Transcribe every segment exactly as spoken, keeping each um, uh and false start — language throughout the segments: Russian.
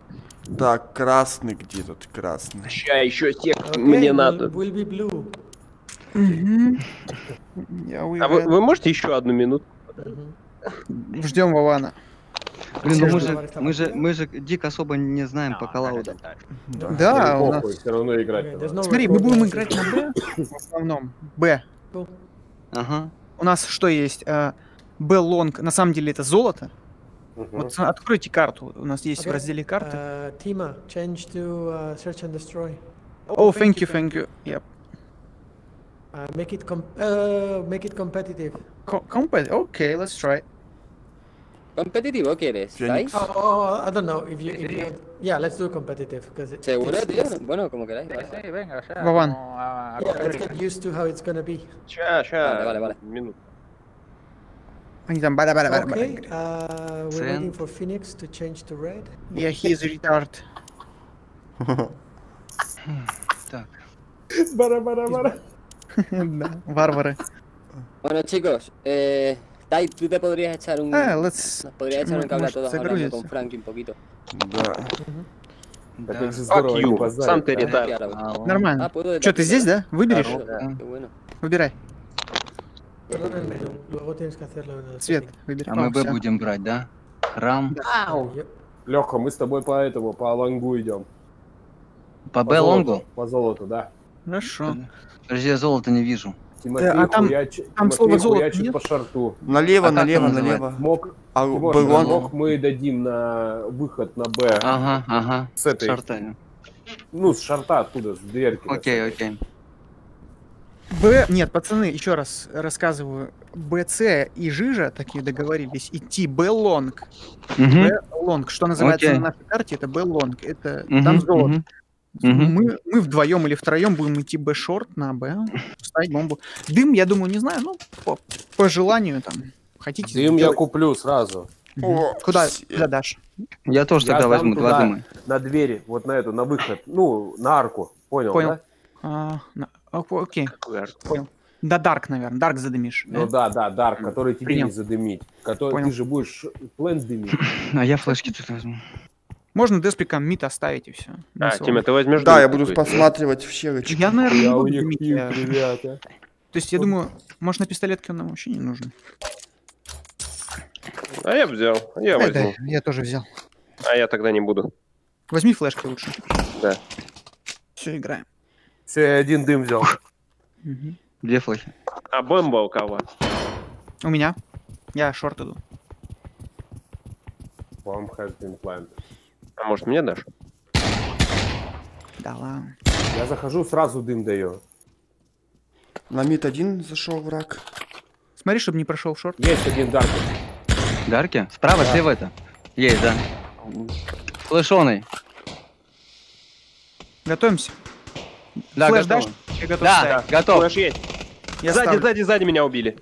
Так, красный где тут красный? Ща еще тех Okay, мне will, надо. will be blue. А вы, вы можете еще одну минуту? Ждем Вована. Блин, ну мы же, мы же, мы же дико особо не знаем по коллауду. Да, у нас... все равно играть. Okay, there's no Смотри, мы будем recording. играть на Б в основном. Б. Ага. У нас что есть? Б лонг. На самом деле это золото. Вот откройте карту. У нас есть в Okay, разделе карты. uh, Tima, change to uh, search and destroy. Oh, thank you, thank you. Yep. Uh, make it com uh, make it competitive. Co compet. Okay, let's try. ¿Competitivo quieres? ¿Estáis? Oh, oh, I don't know if you, if you yeah, let's do competitive because it, ¿Seguro, it's- tío? it's- Bueno, como queráis. Vale. Sí, venga, o sea, Вован. como a- a yeah, let's correr. get used to how it's gonna be. Ща, ща. Vale, vale, vale. Минуту. Они там бара бара бара. Okay, uh, we're Cyan. waiting for Phoenix to change to red. Yeah, he is retard. Так. Бара-бара-бара. Да, варвары. Bueno, chicos, eh, Tai, tú te podrías echar un... Ah, let's- Nos podrías echar un cable a Может, todos hablando загрузится. con Frankie un poquito. Да. Так Да. это же Fuck здорово, не you. базарить, Сам ты а? ретард. Claro. А, он- Ah, Нормально. puedo desde Че, ты aquí, здесь, ¿verdad? да? Выберешь? Claro, qué bueno. Выбирай. Perdónenme, luego tienes que hacerlo en el Цвет, setting. выбирай. А мы О, Б всё. будем брать, да? Рам. Yep. Леха, мы с тобой по этому, по лонгу идем. По По Б золоту, лонгу? По золоту, да. Хорошо. Подожди, я золото не вижу. Тимофей а там- хуячит, там Тимофей слово «золото» хуячит нет? по шарту. Налево, А как налево, он налево. Мог, А Тимош, Б лонг? мог мы дадим на выход на Б. Ага, ага. С этой, Шарта. ну, с шарта оттуда, с дверки. Окей, окей. Б, нет, пацаны, еще раз рассказываю. Б, С и Жижа такие договорились идти Б лонг. Мгм. Б лонг. Что называется Окей. на нашей карте, это Б лонг. Это Мгм, там золото. мгм. Мгм. Мы, мы вдвоем или втроем будем идти Б шорт на Б, ставить бомбу. Дым, я думаю, не знаю, ну, по, по желанию там. Хотите? Дым я сделать. куплю сразу. О, Куда, все. куда дашь? Я тоже Я тогда дам возьму два туда, дыма. на двери, вот на эту, на выход. Ну, на арку. Понял, Понял. да? А, на- о- окей, Какой арт? понял. Да, Дарк, наверное. Дарк задымишь. Ну да, да, Дарк, который тебе Принял. не задымить. Который Понял. ты же будешь плент дымить. А я флешки тут возьму. Можно деспиком мид оставить и все. А, Тима, ты возьмешь... Да, дым я буду какой-то? посматривать в щелочку. Я, наверное, не Я у буду них дымить, пил, я- ребята. То есть, я думаю, может, на пистолетке он нам вообще не нужен. А я взял. Я Да, возьму. да, я тоже взял. А я тогда не буду. Возьми флешки лучше. Да. Все, играем. Все, я один дым взял. Мгм. Две флешки. А бомба у кого? У меня. Я шорт иду. Bomb has been planted. А может мне дашь? Да ладно. Я захожу, сразу дым даю. На мид один зашел враг. Смотри, чтобы не прошел шорт. Есть один Дарк. Дарки? Справа, Да. слева это? Есть, да. Флешоный. Готовимся. Да, Флэш готово. дашь? Я готов Да, ставить. готов. Флэш есть. Я сзади, ставлю. сзади, сзади меня убили.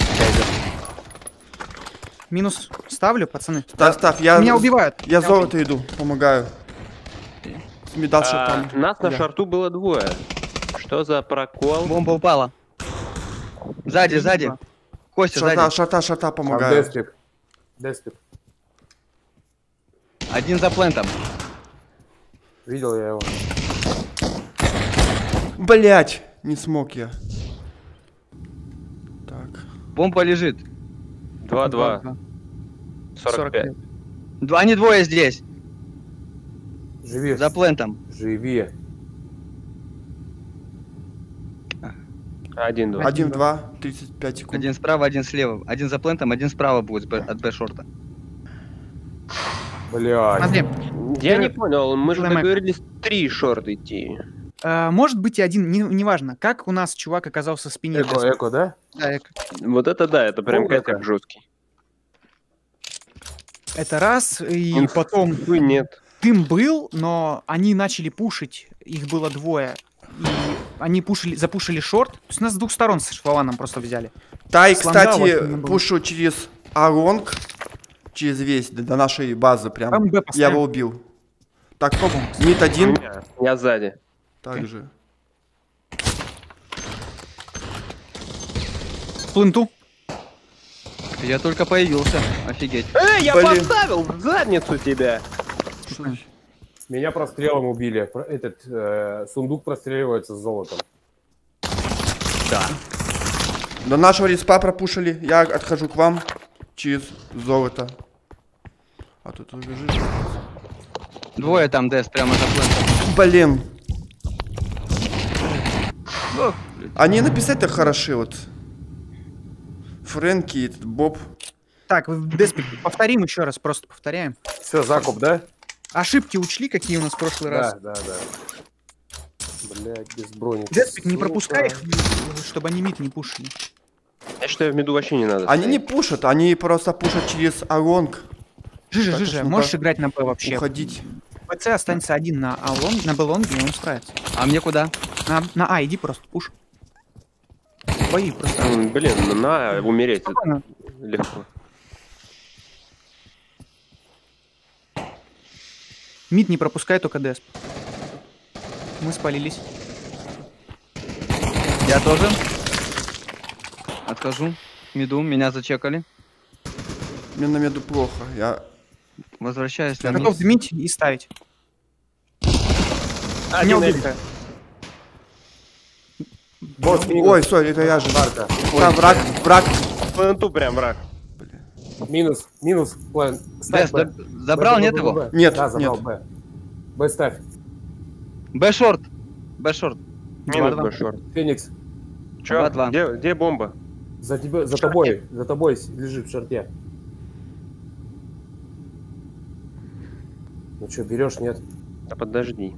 Минус ставлю, пацаны. Ставь, ставь, я... Меня убивают. Я Меня золото иду, помогаю. Медал А, шартами. нас на Да. шарту было двое. Что за прокол? Бомба упала. Сзади, сзади. Костя, Шарта, сзади. шарта, шарта, Там помогаю. Деспик. Деспик. Один за плентом. Видел я его. Блять, не смог я. Так. Бомба лежит. два-два. сорок пять. Два, они двое здесь. Живи. За плентом. Живи. один-два. один, два, тридцать пять секунд. Один справа, один слева. Один за плентом, один справа будет с Б- от Б шорта. Блядь. Смотри, Я не понял, мы же Давай, Майк. договорились три шорт идти. э, может быть и один, не- неважно. Как у нас чувак оказался в спине. Эко, для- эко, да? Да, эко. Вот это да, это прям Полная косяк жесткий. Это раз, и Инф- потом Инфы нет. дым был, но они начали пушить, их было двое. И они пушили, запушили шорт. То есть нас с двух сторон с Вованом просто взяли. Тай, Слонга вот кстати, не было. пушу через Алонг, через весь, до, до нашей базы прям. Там Б Я поставим. его убил. Так, мид один. Меня. Я сзади. Также. Пленту. Я только появился. Офигеть. Эй, я Блин. поставил в задницу тебя! Слушай, Меня прострелом убили. Про- Этот э, сундук простреливается с золотом. Да. До нашего респа пропушили. Я отхожу к вам через золото. А тут уже жижа. Двое там, Дэс, прямо за плентом. Блин. Ох, Они написать-то хороши, вот. Фрэнки, этот Боб. Так, вы, Деспик, повторим еще раз, просто повторяем. Все, закуп, да? Ошибки учли, какие у нас в прошлый раз? Да, да, да. Блять, без броники. Деспик, не сука. пропускай их, чтобы они мид не пушили. Я считаю, в миду вообще не надо. Они не стоять. пушат, они просто пушат через Алонг. Жижа, Так, Жижа, ну-ка. можешь играть на Б вообще? Уходить. ПЦ останется один на Алонг, на Б-лонге, и он справится. а мне куда? На, на А иди просто, пуш. Бои просто. М, Блин, ну на умереть это Спокойно. легко. Мид не пропускай, только Десп. Мы спалились. Я тоже. Отхожу. Миду, меня зачекали. Мне на меду плохо. Я... Возвращаюсь на Готов мид. дымить и ставить. Меня Один убили. эльф. Босс, минус. Ой, сори, это я же. Марка. Там враг, враг. Пленту прям враг. Минус, минус. План. Ставь Дэс, Б. да- забрал, Б, Б, нет Б, его? Б. Нет, Да, забрал нет. Б. Б ставь. Б-шорт. Б-шорт. Минус два. бы шорт. Феникс. Чё? два-два. Где, где бомба? За тебя, за тобой, за тобой лежит в шорте. Ну что, берешь, нет? Да подожди.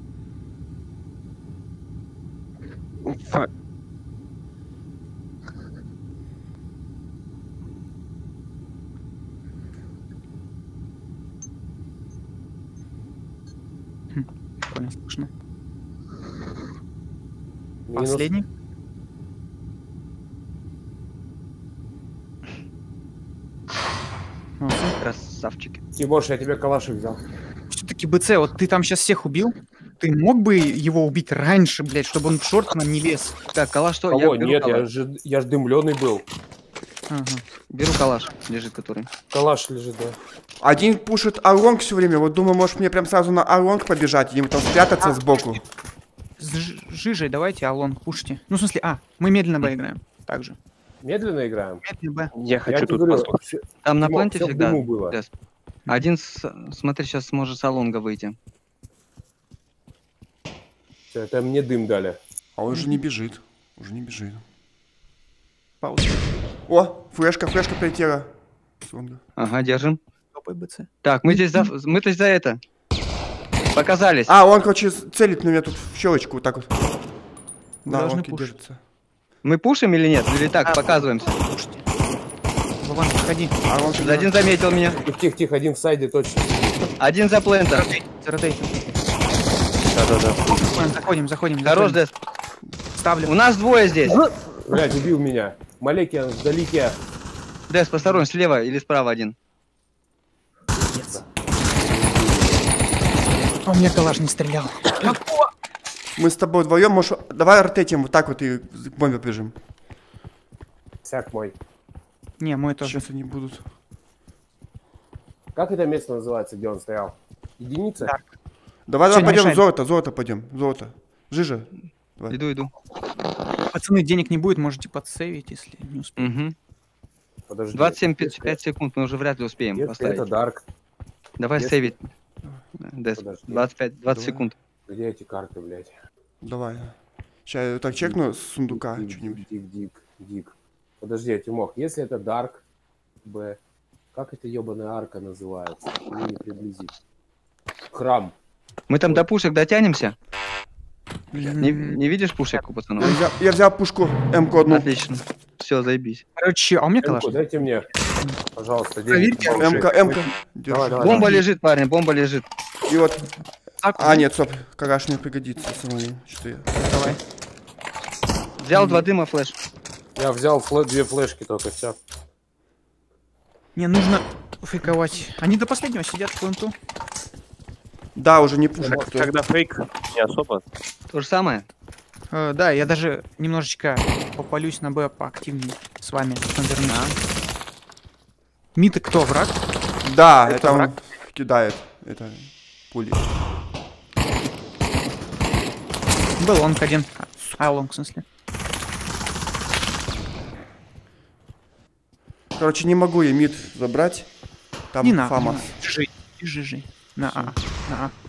Фак. Прикольно слышно. Минус. Последний. Красавчики. Тимош, я тебе калашик взял. Все-таки БЦ, вот ты там сейчас всех убил? Ты мог бы его убить раньше, блядь, чтобы он в шорт к нам не лез? Так, калаш что? Кого? беру Нет, я калаш. же, я ж дымленый был. Ага. Беру калаш, лежит который. Калаш лежит, да. Один пушит Алонг все время. Вот думаю, может мне прям сразу на Алонг побежать, ему там спрятаться сбоку. С Ж- Жижей давайте Алонг пушите. Ну, в смысле, а, мы медленно Б играем. Также. Медленно играем? Медленно Б. Я Я хочу тебе тут говорю, послушать. всё- Там на Тимох, планте всё в всегда. дыму было. Дэс. Один, с... смотри, сейчас сможет с Алонга выйти. всё, это мне дым дали. А он уже не бежит. Уже не бежит. Пауза. О, флешка, флешка прилетела. Сонга. Ага, держим. Топай БЦ. Так, мы здесь за... мы то за это. Показались. А, он, короче, целит на меня тут в щелочку, вот так вот. На должны Алонге пушить. держится. Мы пушим или нет? Или так, А, показываемся? Слушайте. Вован, подходи. А он Один заметил меня. Тихо, тихо, тихо, один в сайде точно. Один за плентом. Заротейт. Да-да-да. Заходим, заходим. Хорош, заходим. Дэс. Ставлю. У нас двое здесь. Блять, убил меня. Малеки вдалеке. Дэс, посторонний, слева или справа один. А у меня калаш не стрелял. Мы с тобой вдвоем, может, давай ротетим вот так вот и к бомбе бежим. Всяк мой. Не, мой тоже. Сейчас они будут. Как это место называется, где он стоял? Единица? Да. Давай, Всё, давай не пойдем, мешай. золото, золото пойдем, золото. Жижа. Давай. Иду, иду. Пацаны, денег не будет, можете подсейвить, если не успеете. Угу. Подожди. двадцать семь Если- пять секунд, мы уже вряд ли успеем Если поставить. это Дарк, Давай если- сейвить. Дэс, Подожди. двадцать пять, двадцать Давай. секунд. где эти карты, блядь? Давай. Сейчас я так чекну с сундука Дик, что-нибудь. Дик, дик, дик. Подожди, Тимох, если это Дарк, Б, как эта ебаная арка называется? Мне не приблизить. Храм. Мы там до пушек дотянемся? Блин. Не, не видишь пушек у Я пацанов? взял, я взял пушку М-ку одну. Отлично. Все, заебись. Короче, а у меня калаш. Эмку, дайте мне, пожалуйста, денег. Проверьте. побольше. М-ка, М-ка. Держи. Давай, давай. Бомба лежит, парни, бомба лежит. И вот. Так, А, нет, стоп. Калаш мне пригодится самому. Что я. давай. Взял два дыма флеш. Я взял флэ- две флешки только, все. Мне нужно фейковать. Они до последнего сидят в пленту. Да, уже не пушат. Так, Когда фейк, не особо. То же самое. Э, да, я даже немножечко попалюсь на Б поактивнее с вами. Миты кто, враг? Да, Это это он враг? кидает. Это пули. Был лонг один. А, лонг, в смысле. Короче, не могу я мид забрать. Там Не на. Фамас. Жи, жи, жи. На А. На А.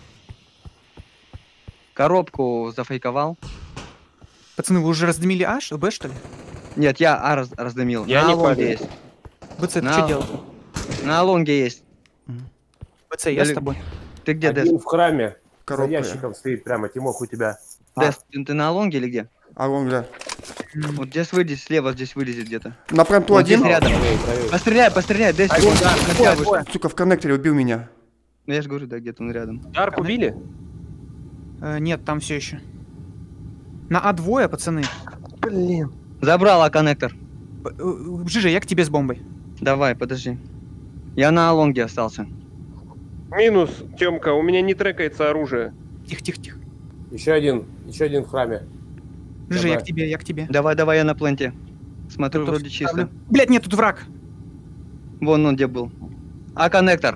Коробку зафейковал. Пацаны, вы уже раздымили А, что, Б, что ли? Нет, я А раз, раздымил. Я на не лонге палил. есть. БЦ, ты На- что делал? На лонге есть. БЦ, я с Дали- тобой. Ты где, Дэс? Один в храме. Коробка. За ящиком стоит прямо, Тимох, у тебя. Дэс, ты, ты на лонге или где? А он, бля. Вот здесь выйдет, слева здесь вылезет где-то. На прям-ту Вот здесь один. рядом. Правее, правее. Постреляй, постреляй, Дэс. Один, он да, на тебя двое, вышел. двое. Сука, в коннекторе убил меня. Ну я же говорю, да, где-то он рядом. Дарк убили? Э, нет, там все еще. На А двое, пацаны. Блин. Забрал А коннектор. Б- э, Жижа, я к тебе с бомбой. Давай, подожди. Я на лонге остался. Минус, Тёмка, у меня не трекается оружие. Тихо, тихо, тихо. Еще один, еще один в храме. Жижа, я Давай. к тебе, я к тебе. Давай, давай, я на пленте. Смотрю, Готов, вроде чисто. ставлю. Блять, нет, тут враг. Вон он где был. А коннектор.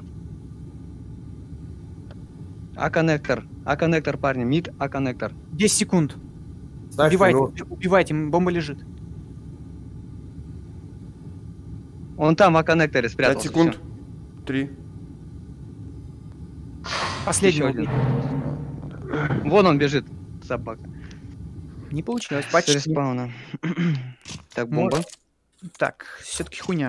А коннектор. А коннектор, парни. Мид, а коннектор. десять секунд. Ставь Убивайте, ну, убивайте, бомба лежит. Он там, а коннекторе пять спрятался. секунд. всё. Три. Последний Еще убей. Вон он бежит. Собака. Не получилось, С почти. респауна. Так, бомба. Так, все-таки хуйня.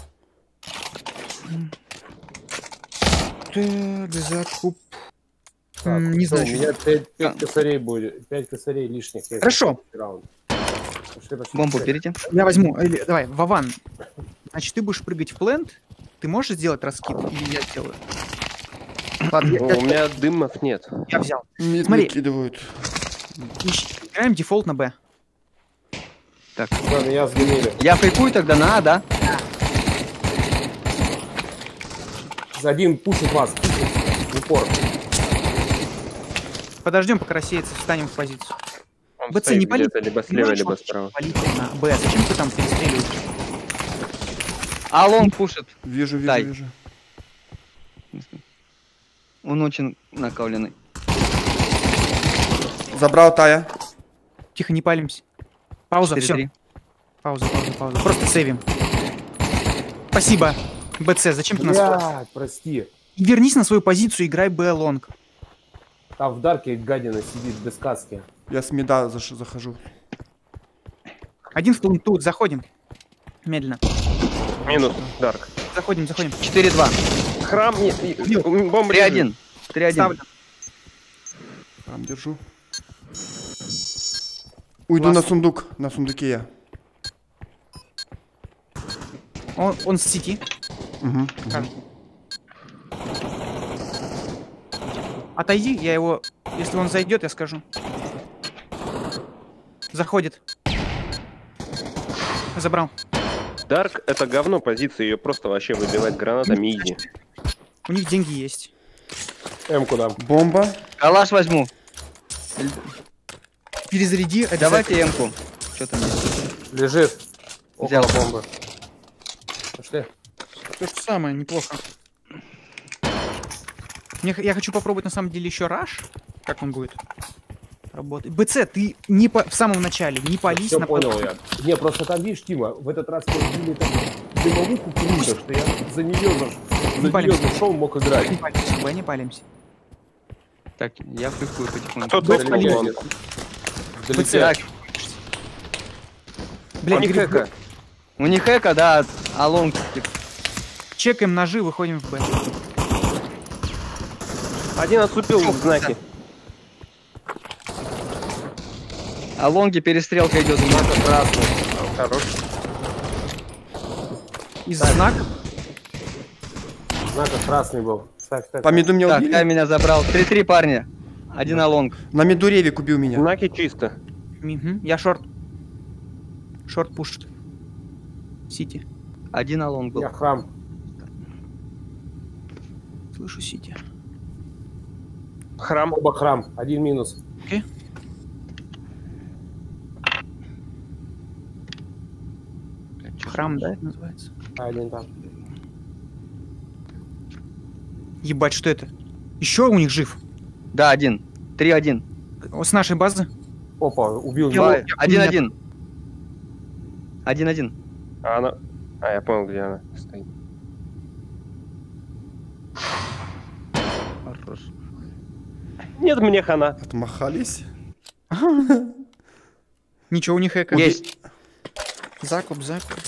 Так, закуп. так, М, не всё, знаю, У что- меня пять, пять косарей будет. Пять косарей лишних. есть. Хорошо. Раунд. Пошли, пошли, Бомбу пошли. берите. Я возьму. Или, давай, Вован. Значит, ты будешь прыгать в плент. Ты можешь сделать раскид? Или я сделаю? Ладно, я, О, я- у меня дымов нет. я взял. Мид Смотри. накидывают. Ищ- Играем дефолт на Б. Так. Ладно, я сгонили. Я фейкую тогда на А, да? За один пушит вас. Пушит. В упор. Подождем, пока рассеется, встанем в позицию. Он БЦ, стоит не пали. где-то либо слева, Понимаешь, либо вот справа. палить на Б. Зачем ты там перестреливаешь? А лонг пушит. Вижу, вижу, Дай. вижу. Он очень накауленный. Забрал Тая. Тихо, не палимся. Пауза, все. четыре три. Пауза, пауза, пауза. Просто сейвим. Спасибо. БЦ, зачем ты нас... Блядь, прости. Вернись на свою позицию, играй Б лонг. Там в дарке гадина сидит без каски. Я с мида заш- захожу. Один в тун- тут, заходим. Медленно. Минус, Дарк. Заходим, заходим. четыре два. Храм, нет, и- Убил. бомба три лежит. один. три один. Ставлю. Там держу. Уйду Класс. на сундук. На сундуке я. Он, он с сети. Угу. Кажется. Отойди, я его... Если он зайдет, я скажу. Заходит. Забрал. Дарк это говно позиции, ее просто вообще выбивать гранатами изи. У них деньги есть. М куда? Бомба. Калаш возьму. Перезаряди. обязательно. Давайте М-ку. Что там есть? Лежит. Около Взял. бомбы. Пошли. То же самое, неплохо. Мне х- я хочу попробовать на самом деле еще раш. Как он будет работать. БЦ, ты не по, в самом начале, не пались Все на понял под- я. Не, просто там, видишь, Тима, в этот раз побили там дымовуху круто, что я за нее, за, за палимся. нее зашел, мог играть. Не палимся, Б, не палимся. Так, я фейкую потихоньку. Кто Б, тут палимся. лонг? Долетел. Так, Блядь, Он Игорь, хэка. у них эко, да, а лонг. чекаем ножи, выходим в Б. Один отступил в знаке. А лонги перестрелка идет. Знака красный. Хорош. Из знака. Знака красный был. Ставь, ставь. По миду меня Так, убили. Кай меня забрал. три три, парни. Один а лонг. На миду Ревик убил меня. Знаки чисто. Мгм, я шорт. Шорт пушит. Сити. Один а лонг был. Я храм. Слышу Сити. Храм. Оба храм. Один минус. Окей. Храм, да, это называется? Один там. Ебать, что это? Еще у них жив. Да, один. три один. О, с нашей базы. Опа, убил Я- его. Давай, один-один. Один-один. А она... А, я понял, где она стоит. Хорош. Нет, мне хана. Отмахались. Ничего у них эко. Есть. Закуп, закуп.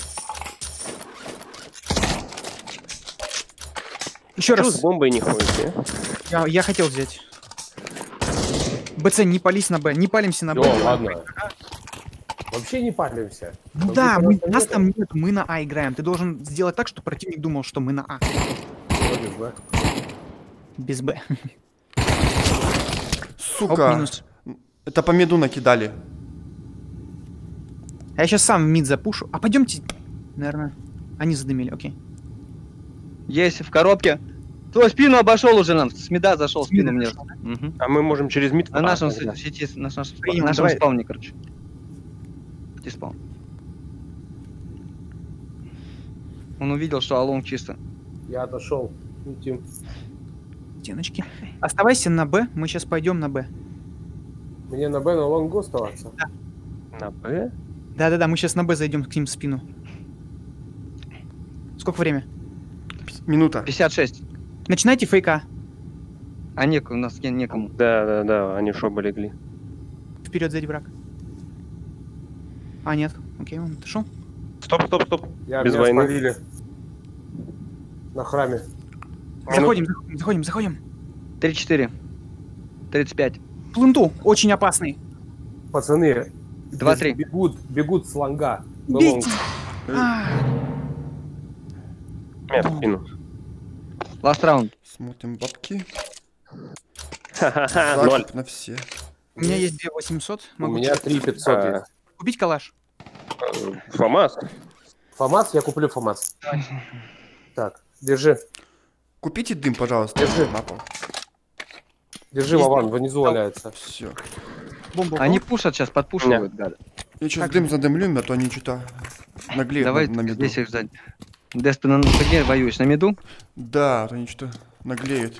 Еще Чё раз. с бомбой не ходите? Я, я хотел взять. БЦ, не пались на Б. Не палимся на Б. О, ладно. Вообще не палимся. Ну Но да, мы мы, просто нас нет. там нет, мы на А играем. Ты должен сделать так, чтобы противник думал, что мы на А. Вроде бы. Без Б. Оп, Сука. минус. Это по меду накидали. А я сейчас сам в мид запушу. А пойдемте, наверное. Они задымили, окей. Есть в коробке. Твой спину обошел уже нам. С меда зашел, С меда спину мне. зашел, Мгм. А мы можем через мид... На А, нашем тогда. с- сети, на нашем, спа- Принял, нашем давай. спауне, короче. Где спаун? Он увидел, что Алон чисто. Я отошел. Ну, Тим. Стеночки. Оставайся на Б, мы сейчас пойдем на Б. Мне на Б на лонгу оставаться. На Б? Да-да-да, мы сейчас на Б зайдем к ним в спину. Сколько время? Минута. пятьдесят шесть. Начинайте фейка. А нек- у нас не- некому. Да, да, да, они шоба легли. Вперед, сзади враг. А, нет. Окей, он отошел. Стоп, стоп, стоп. Я Без меня войны. спалили. На храме. Заходим, заходим, заходим, заходим. тридцать четыре. тридцать пять. Пленту, очень опасный. Пацаны. Два-три. Бегут, бегут с лонга. На лонг. Бейте. А, Нет, в спину. Ласт раунд. Смотрим бабки. Ха-ха-ха, ноль. Закуп на все. у меня есть две восемьсот. У Могу меня три пятьсот А. есть. купить калаш. ФАМАС. ФАМАС? Я куплю ФАМАС. Так, держи. Купите дым, пожалуйста. Держи. На пол. Держи, Вован, внизу валяется. Все. Бомбу. Они пушат сейчас, подпушивают, гады. Я сейчас дым задымлю, а то они что-то наглеют Давай на, на меду. здесь их ждать. Дес, ты на ты где воюешь? На меду? Да, а то они что-то наглеют.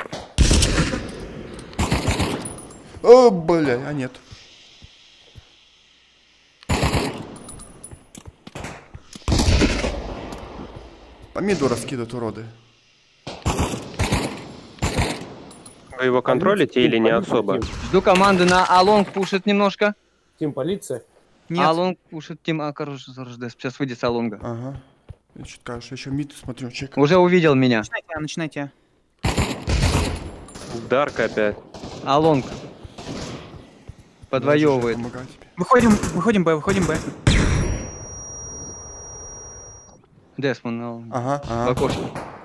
О, бля, а нет. По миду раскидывают уроды. Вы его контролите или не особо? Жду команды на Алонг пушит немножко. Тим, полиция. Нет. Алонг пушит Тим, а, короче, хорош, Дес. Сейчас выйдет с Алонга. Ага. Я что-то кажется, еще мид смотрю, чек. Уже увидел меня. Начинайте, а, начинайте. Дарк опять. Алонг. Подвоевывает. Помогаю тебе. Выходим, выходим Б, выходим Б. Дес, он на Ага, в ага. окошке.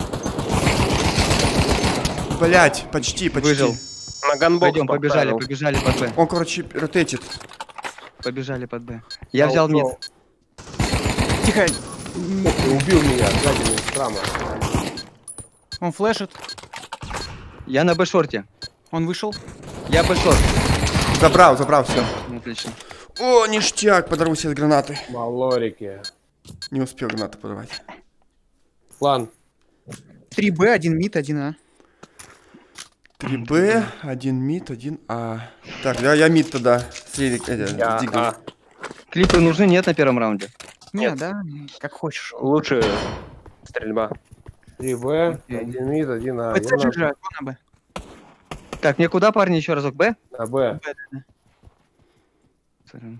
Блять, почти, почти. Выжил. На ганбокс Пойдем, побежали, поставил. побежали под Б. Он, короче, ротейтит. Побежали под Б. Я взял мид. Тихо. Ты убил меня, гадина из храма. Он флешит. Я на Б-шорте. Он вышел. Я Б-шорт. Забрал, забрал, все. Отлично. О, ништяк, подорву себе гранаты. Малорики. Не успел гранаты подавать. План. три Б, один мид, один А. три Б, один мид, один А. Так, да, я мид тогда. С Рерик, э, Я, с Диглом. а, Клипы нужны? Нет на первом раунде. Не, Нет. да, как хочешь. лучше стрельба. три Б, один мид, один А. БЦ Я на- же, кто на Б? Так, мне куда, парни, еще разок? Б? На Б. Б, да, да. Сорян.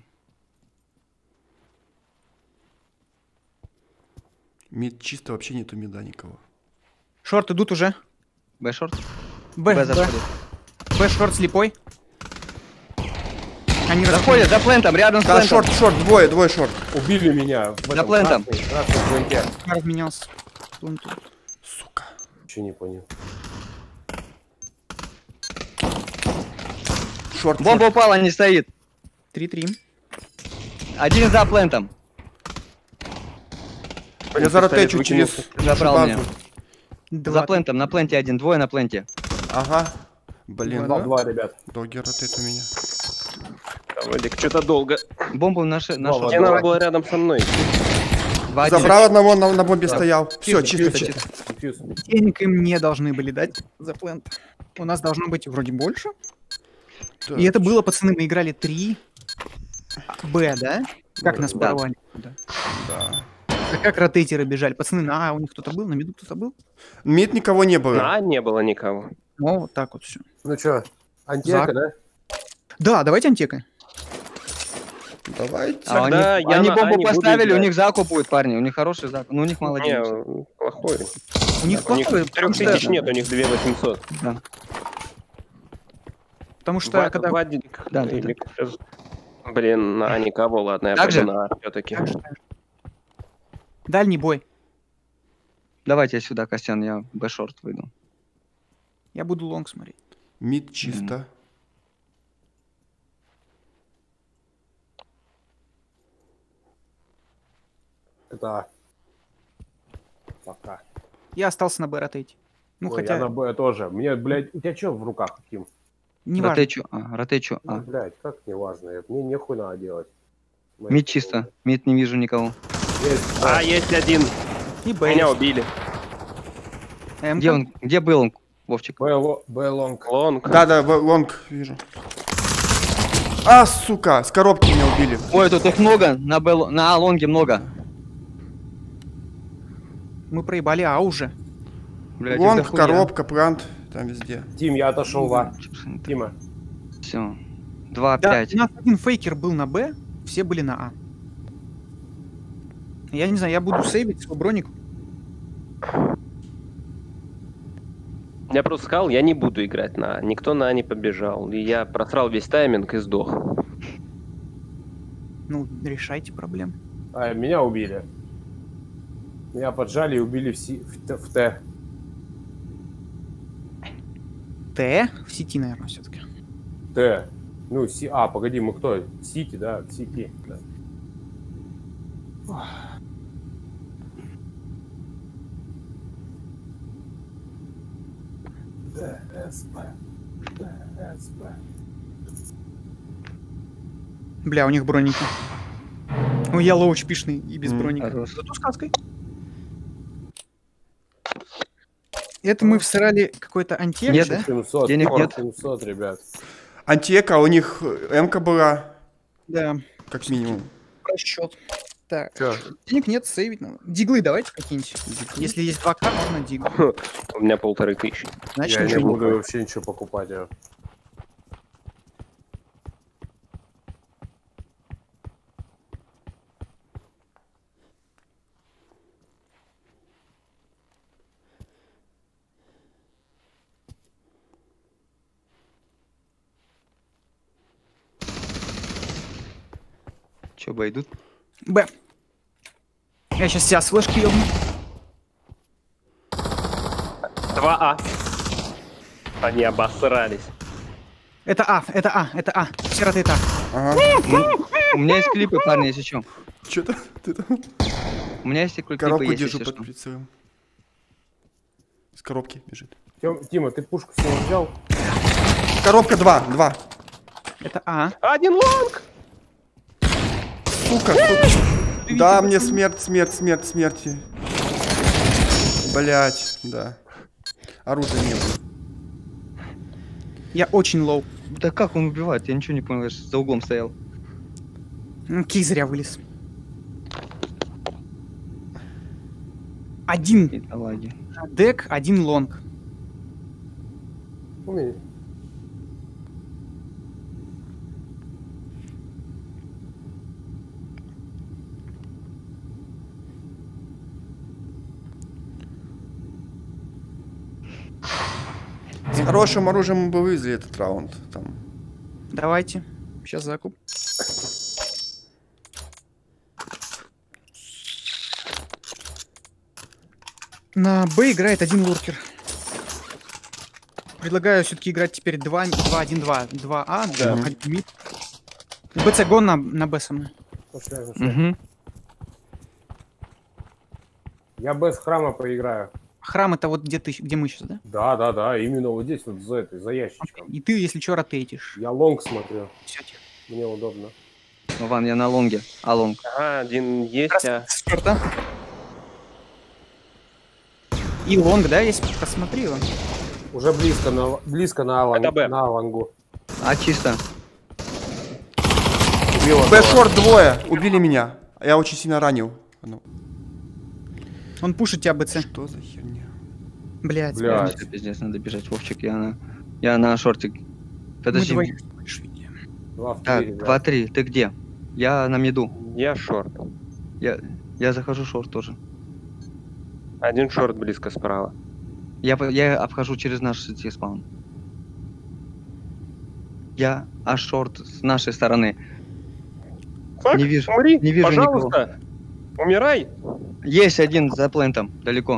Мид чисто, вообще нету мида никого. Шорт идут уже. Б-шорт? Б, Б Б. заходит. Б, шорт слепой. Они Заходят за плентом, рядом с Да, плентом. шорт, шорт, двое, двое шорт. Убили меня. В этом плентом. красный- красном пленте. разменялся. разменялся. Вон тут. Сука. Ничего не понял. Шорт, Бомба шорт. упала, не стоит. три-три. Один за плентом. Я заротечу через Забрал базу. меня. Два. За плентом, на пленте один, двое на пленте. Ага. Блин, Два, два, ребят. долгий ротейт у меня. Вадик, что-то долго. Бомбу наши... нашу... Два, Тебе Давай. надо было рядом со мной. Два, один. Забрал одного, на, на бомбе Да. стоял. Все, Чисто, чисто, чисто, чисто. Дефьюз. Денег им не должны были дать за плент. У нас должно быть вроде больше. Так, И это было, пацаны, мы играли три Б, да? Как Да. нас порвали? Да. Да. А как ротейтеры бежали? Пацаны, на А у них кто-то был? На миду кто-то был? Мид никого не было. На А не было никого. Ну, вот так вот все. Ну что, антека, Зак. да? Да, давайте антека. Давайте. А Тогда они, я они на А бомбу не буду поставили, у играть. них закуп будет, парни. У них хороший закуп. Ну, у них мало денег. Не, плохой. У них У них плохой, трех потому что, тысяч нет, у них две восемьсот. Да. потому что Ва- когда... Вадик, Да, да, или- Блин, на А никого, ладно, я Так пойду же? на А все-таки. Так же, так же. Дальний бой. Давайте сюда, Костян, я Б-шорт выйду. Я буду лонг смотреть. Мид чисто. Это... Пока. Я остался на Б ротейте. Ну, Ой, хотя, я на Б тоже. Мне, блядь, у тебя что в руках, Ким? не важно. Ротечу, а, ротечу, Ну, а. блядь, как не важно. Мне нехуй надо делать. Мид чисто. Мид не вижу никого. Есть, А, есть один. И Б. Меня есть. убили. М-ка. Где он? Где был он, Вовчик? Б, ло- Б лонг. Лонг. Да, да, в- лонг вижу. А, сука, с коробки меня убили. Ой, тут их много. На, Б, ло- на А лонге много. Мы проебали А уже. Блядь, Лонг, коробка, плант, там везде. Тим, я отошел в А. Тима. Все. два Да, пять. у нас один фейкер был на Б, все были на А. Я не знаю, я буду сейвить свой броник. Я просто сказал, я не буду играть на А. Никто на А не побежал. И я просрал весь тайминг и сдох. Ну, решайте проблемы. А, меня убили. Меня поджали и убили в, си- в, Т- в Т. Т в сети, наверное, все-таки. Т. Ну, Си... А, погоди, мы кто? Сити, да? В Сити. Да. ДСП. ДСП. Бля, у них броники. Ну, я лоу пишный и без М, броника. хорош. Зато с каской. Это мы всрали какой-то антек, Нет, да? семьсот. Денег нет. семьсот, ребят. Антека, у них М-ка была, Да, как минимум. расчет. Так, Чё? денег нет, сейвить надо. Диглы давайте какие-нибудь. Если есть два К, можно диглы. У меня полторы тысячи. Значит, Я не ничего не буду вообще ничего покупать. а. Че, Б идут? Б. Я сейчас себя с флешки ёбну. два А. Они обосрались. Это А, это А, это А. Все ротейт А. Ага. У меня есть клипы, парни, если что. Чё-то ты там У меня есть клипы, коробку есть, держу если под что. прицелом. С коробки бежит. Тём- Тима, ты пушку с него взял? Коробка два, два. Это А. Один лонг! Сука, сука. Да, мне смерть, смерть, смерть, смерти. Блять, да. Оружия не было. Я очень лоу. Да как он убивает? Я ничего не понял, я ж за углом стоял. М, Кей зря вылез. Один Какие-то лаги. дек, один лонг. У меня. С хорошим оружием мы бы вывезли этот раунд. Там. Давайте. Сейчас закуп. На Б играет один луркер. Предлагаю все-таки играть теперь два один два. два А, да. один мид. БЦ гон на, на Б со мной. Пошли, пошли. Угу. Я без храма поиграю. Храм это вот где ты, где мы сейчас, да? Да, да, да, именно вот здесь, вот за этой, за ящичком. И ты, если что, ротейтишь. Я лонг смотрю, Всё, тихо. мне удобно. Ван, я на лонге. А лонг. Ага, один есть, а... Спорта. И лонг, да, есть? Посмотри его. Уже близко на, близко на, алан, Это Б. на алангу. А чисто. Убил Б одного. шорт двое. Убили меня. Я очень сильно ранил. Ну, Он пушит тебя, БЦ. что за херня? Блядь. Бля. Всё, пиздец, надо бежать, Вовчик, я на... Я на шортик. Мы Подожди. двоих. Два в Так, три, ребят. два-три, ты где? Я на миду. Я шорт. Я, я захожу шорт тоже. Один шорт близко справа. Я, по- я обхожу через наш сети спаун. Я аж шорт с нашей стороны. Так, Не вижу, умри, не вижу пожалуйста. Умирай. Есть один за плентом, далеко.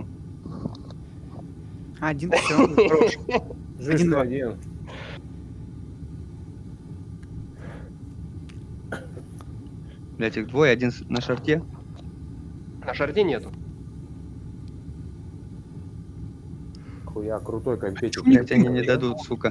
Один, все. Жишка один-два. один. Блять, их двое, один с- на шорте. На шарте нету. Хуя, крутой компетик. Блять, они не дадут, сука.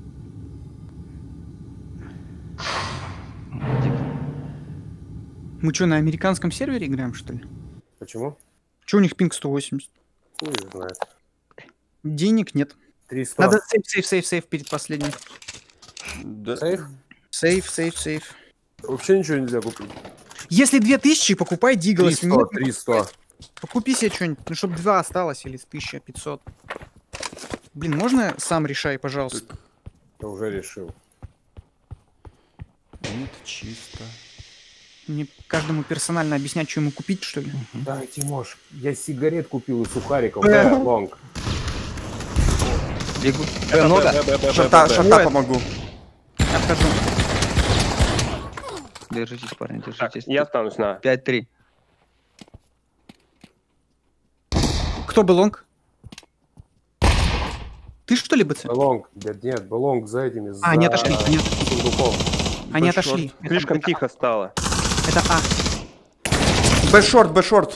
Мы что, на американском сервере играем, что ли? Почему? Че у них пинг сто восемьдесят? Хуй знает. Денег нет. триста. Надо сейф, сейф, сейф, сейф перед последним. Да. Сейф? Сейф, сейф, сейф. Вообще ничего нельзя купить. Если две тысячи, покупай Дигл. Если триста, нет, триста. покупи себе что-нибудь. Ну, чтобы два осталось или тысяча пятьсот. Блин, можно сам решай, пожалуйста? Я уже решил. Нет, чисто. Мне каждому персонально объяснять, что ему купить, что ли? Да, Тимош, я сигарет купил и сухариков. Э. Да, лонг. Бегу. Э, много? Шарта, шарта Двое. помогу. Отхожу. Держитесь, парни, Так, держитесь. я останусь на. пять-три. Кто был лонг? Ты что ли, БЦ? Лонг. Да нет, лонг за этими. А, за не отошли, не отошли. сундуком. Они Большой. отошли. Это- Слишком это- тихо стало. Это А. Б шорт, Б шорт.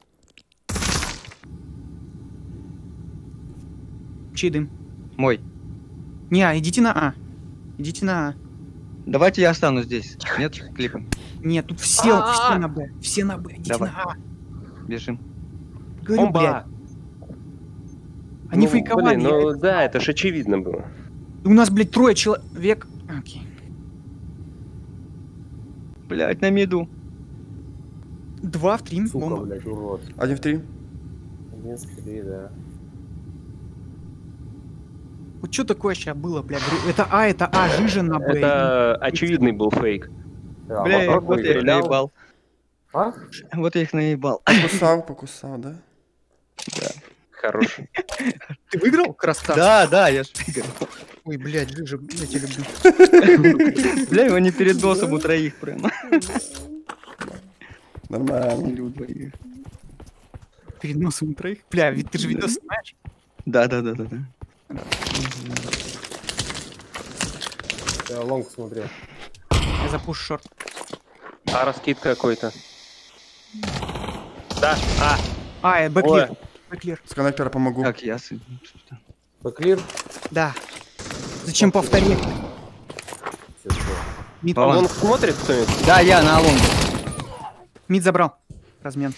Чей дым? Мой. Не, а, идите на А. Идите на А. Давайте я останусь здесь. Нет, кликом. Нет, тут все, А-а-а. все на Б. Все на Б. Идите Давай. на А. Бежим. Говорю, Бомба. блядь. Они Ну, фейковали. Блин, ну да, это ж очевидно было. У нас, блядь, трое человек. Окей. Блять, на миду. Два в три. Сука, Бомба. блядь, урод. Один в три. Один в три, да. Вот что такое сейчас было, блядь? Говорю, это А, это А, жижа на Б. Это очевидный был фейк. А, Бля, вот вот такой, я их стрелял. наебал. А? Вот я их наебал. Покусал, покусал, да? Хороший. Ты выиграл, красавчик? Да, да, я ж... Ой, блядь, жижа, я тебя люблю. Бля, его не перед носом у троих прямо. Нормально. Или у двоих. Перед носом у троих. Бля, ведь ты же видос снимаешь? Да, да, да, да, да. Я лонг смотрел. Я запушу шорт. А раскид какой-то. Да, а, А, э, ой, бэклир. Бэклир. С коннектора помогу. Как я сын. Бэклир. Да. Зачем повторять? Всё, всё. Мид, Вон. он смотрит кто-нибудь? Да, я на алонге. мид забрал. Размен.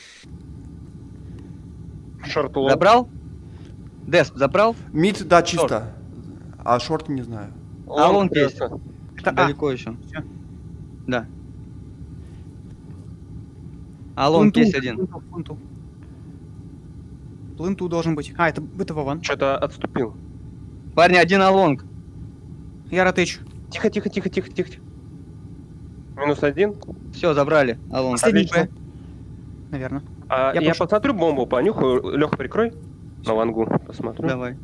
Шорт лонг. Забрал? Десп, забрал? Мид, да, чисто. А шорт не знаю. А лонг есть. просто. Это А. Далеко еще. Всё. Да. А лонг Пленту, есть один. пленту, пленту. Пленту должен быть. А, это, это Вован. Что-то отступил. Парни, один алонг. Я ротечу. Тихо, тихо, тихо, тихо, тихо. Минус один. Все, забрали. Алонг. Последний Отлично. Б. Наверное. А, Я я пошел. посмотрю бомбу, понюхаю. Леха, прикрой. На лангу посмотрю. Давай.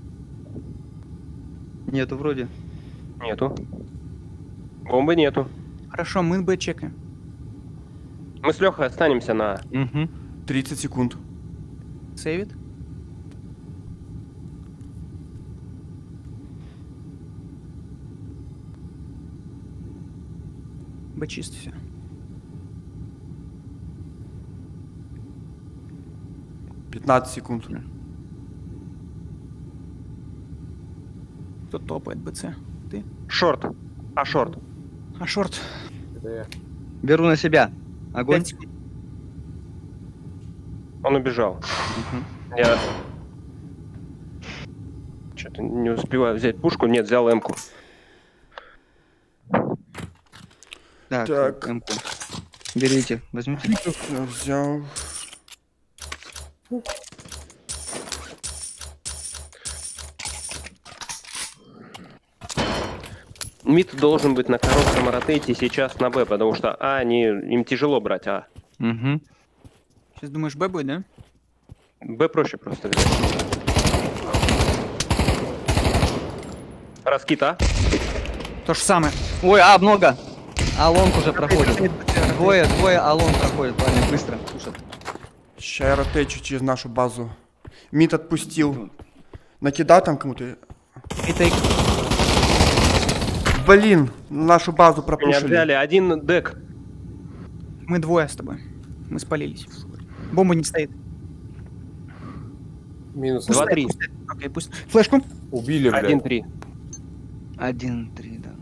Нету вроде. Нету. Бомбы нету. Хорошо, мы Б чекаем. Мы с Лехой останемся на... Угу. тридцать секунд. Сейвит. Б чисто все. пятнадцать секунд. Кто топает БЦ? Ты? Шорт. А шорт. А шорт? Это я. Беру на себя. Огонь. пять секунд. Он убежал. Мгм. Я... Что-то не успеваю взять пушку. Нет, взял эмку. Так, Так. М-ку. Берите, возьмите. Я взял. Мид должен быть на коротком ротейте сейчас на Б, потому что А, они, им тяжело брать А. Угу. Сейчас думаешь, Б будет, да? Б проще просто взять. Раскид А. То же самое. Ой, а, много. Алонг уже проходит. Двое, двое алонг проходит, парни, быстро. Пушат. Ща я ротечу через нашу базу. Мид отпустил. Накидал там кому-то. Это их- Блин, нашу базу Меня пропушили. взяли один дек. мы двое с тобой. Мы спалились. Бомба не стоит. Минус Два, один. три. Окей, пусть. Флешку. Убили, блядь. Один, три. Один, три, да.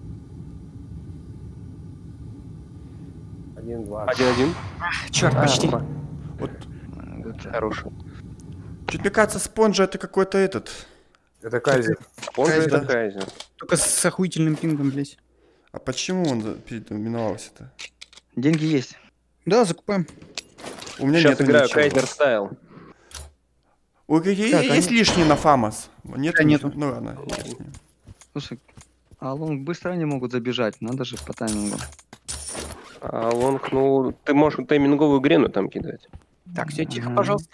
Один, два. Один, один. Черт, почти. А, Вот. Хороший. Чуть мне кажется, спонжа это какой-то этот. Это Кайзер. Он же Кайзер. это Кайзер. Только с охуительным пингом, блядь. А почему он за- переименовался-то? Деньги есть. Да, закупаем. У меня Сейчас нет играю ничего. Кайзер стайл. Ой, какие Так, есть они- лишние на Фамас? Нет, Да, нету. Ну ладно, я с ним. Слушай, алонг быстро они могут забежать, надо же по таймингу. А лонг, ну, ты можешь тайминговую грену там кидать. Так, все тихо, Мгм. пожалуйста.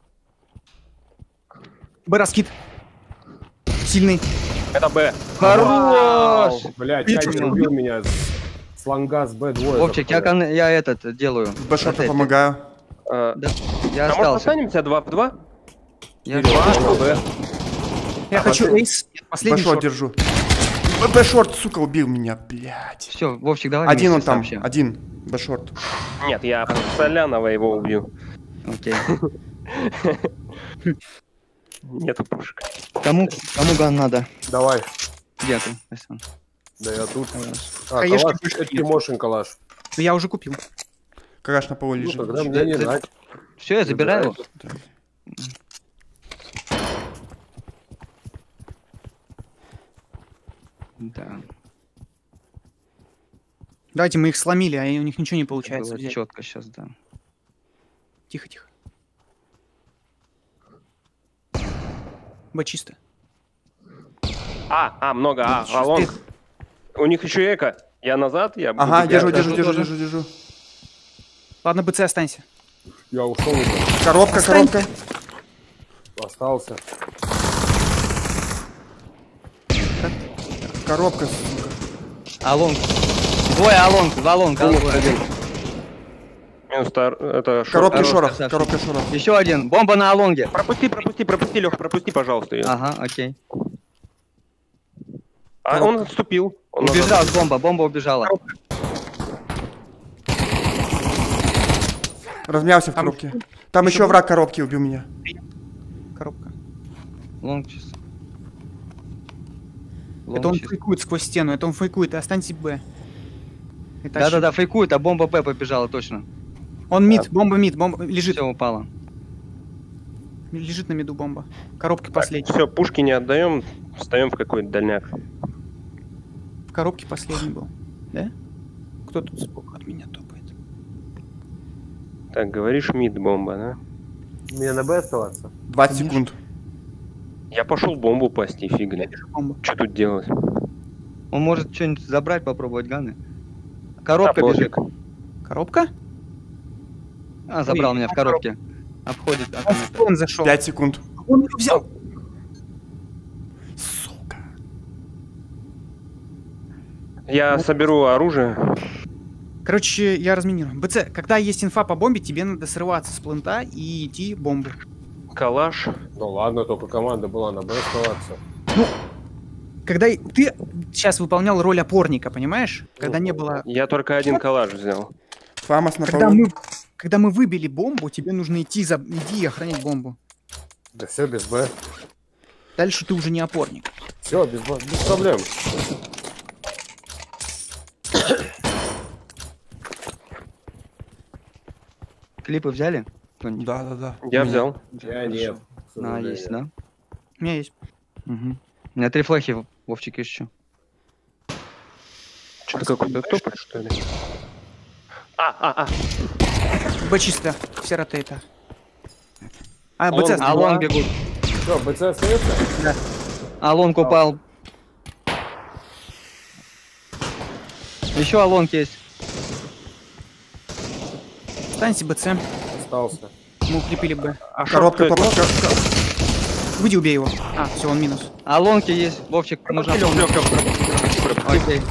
Б раскид. Сильный. Это Б. Хорош! Блядь, Видишь, Кайзер что- убил меня. С лонга с Б двое. Вовчик, я, кон- я этот делаю. Бэшоту Ротейт. помогаю. А, Да, я а может остался. останемся два в два? Я Два, Б. Я А, хочу пошел. эйс. Последний Бэшот шорт. держу. Бэшорт, сука, убил меня, блядь. Все, Вовчик, давай Один он вместе там, вообще. один. Бэшорт. Нет, я Солянова его убью. Окей. Нету пушек. Кому, кому ган надо? Давай. Где ты? Васян? Да я тут. А, Конечно, калаш. больше Это нет. Тимошин калаш. Ну, я уже купил. Караш на полу Ну, лежит. тогда мне не дать. Все, я забираю его. Да, Давайте мы их сломили, а у них ничего не получается. было взять. четко сейчас, да. Тихо, тихо. Б чисто. А, а, много, а, а лонг. У них еще эко. Я назад, я буду Ага, бегать. держу, Я держу, тоже. держу, держу, держу. Ладно, БЦ останься. Я ушел уже. Коробка, Отстань. коробка. Остался. Коробка, сука. Алонг. Двое алонг, два алонг. Минус один. Минус стар, это шорт. Коробки Хорош, шорох, красавчик. коробка шорох. Еще один. Бомба на алонге. Пропусти, пропусти, пропусти, Лех, пропусти, пожалуйста, ее. Ага, окей. А он отступил. Он Убежал назад. с бомба, бомба убежала. Размялся в Там коробке. Там еще еще был? враг коробки убил меня. Коробка. Лонг чисто. Лонг Это он чисто. фейкует сквозь стену, это он фейкует, и останься Б. И тащи. Да-да-да, фейкует, а бомба Б побежала точно. Он мид, бомба мид, бомба лежит. Все упало. Лежит на миду бомба. Коробки последний. Все, пушки не отдаем, встаем в какой-то дальняк. В коробке последний был. Да? Кто тут сбоку от меня топает? Так, говоришь, мид бомба, да? Мне на Б оставаться? двадцать Конечно. секунд. Я пошел бомбу пасти, фиг ли. Бомба. Что тут делать? Он может что-нибудь забрать, попробовать ганы. Коробка Да, бежит. пофиг. Коробка? А, забрал Ой, меня в коробке. Обходит. а Он там в плен зашел. пять секунд. Он его взял. Сука. Я соберу оружие. Короче, я разминирую. БЦ, когда есть инфа по бомбе, тебе надо срываться с плента и идти в бомбу. Калаш. Ну ладно, только команда была на Б оставаться. Когда и- ты сейчас выполнял роль опорника, понимаешь? Когда не было... Я только один калаш взял. Фамас на Когда полу. мы, когда мы выбили бомбу, тебе нужно идти, за... иди и охранять бомбу. Да все, без Б. Дальше ты уже не опорник. Все, без, Б- без проблем. Клипы взяли? Кто-нибудь? Да, да, да. Я взял. Я нет. к На, сожалению. есть, да? У меня есть. Угу. У меня три флехи, Вовчик, еще. Что-то какой-то тополь, что ли? А, а, а. Б чисто. Все ротейта. А, Лонг, БЦ. А лонг бегут. Что, БЦ остается? А лонг упал. Еще алонг есть. Останься БЦ. Остался. Мы укрепили Б. А Коробка шорт, попала. Выйди, убей его. А, все, он минус. Алонки есть. Вовчик, нужно... Лёг, лёг, лёг, лёг. Окей.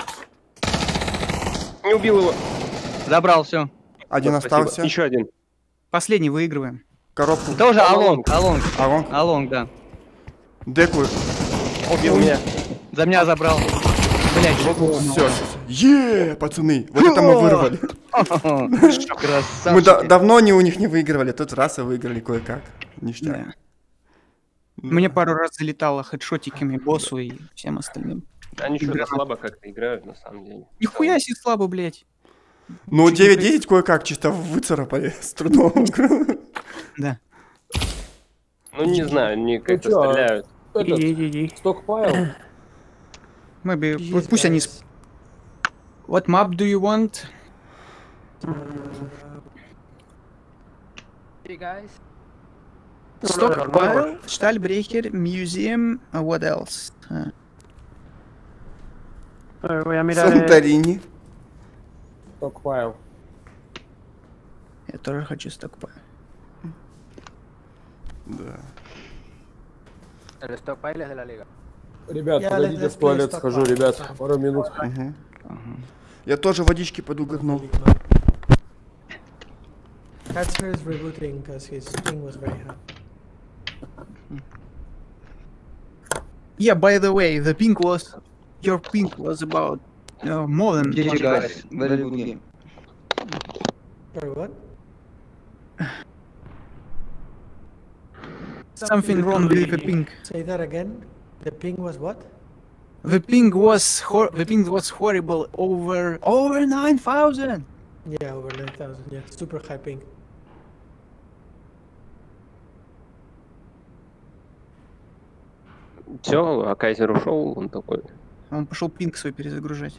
Не убил его. Забрал, все. Один Спасибо. остался. Еще один. Последний выигрываем. Коробку. Тоже Алонг. алонг, алонг. Алонг. Алонг, да. Деку. Убил меня. За меня забрал. Блять, Все. Е, пацаны. Вот это мы вырвали. Красавчики. Мы да- давно не у них не выигрывали. Тут раз и выиграли кое-как. Ништяк. Да. Мне пару раз залетало хедшотиками боссу и всем остальным. Они что-то слабо как-то играют, на самом деле. Нихуя себе слабо, блять. Ну, девять десять кое-как чисто выцарапали с трудом. Да. Ну, не знаю, они как-то чё, стреляют. Этот, И-и-и-и. стокпайл. Maybe, Yes, пусть пусть они... guys. с- What map do you want? Stockpile, Stahlbrecher, Museum, uh, what else? Uh, Voy a mirar. eh, Санторини. Стокпайл. я тоже хочу Stockpile. Да. Ребят, Я подойдите, let's в туалет play схожу, стокпайл. ребят. Пару минут. Мгм. Я тоже водички пойду говно. Catcher is rebooting because his ping was very high. Yeah, by the way, the pink was... Your pink was about uh, more than... G G, guys. Very good game. Sorry, what? Something wrong with the ping. Say that again. The ping was what? The ping was hor the ping was horrible over over nine thousand. Yeah, over nine thousand. Yeah, super high ping. Все, а Кайзер ушел, он такой. Он пошел пинг свой перезагружать.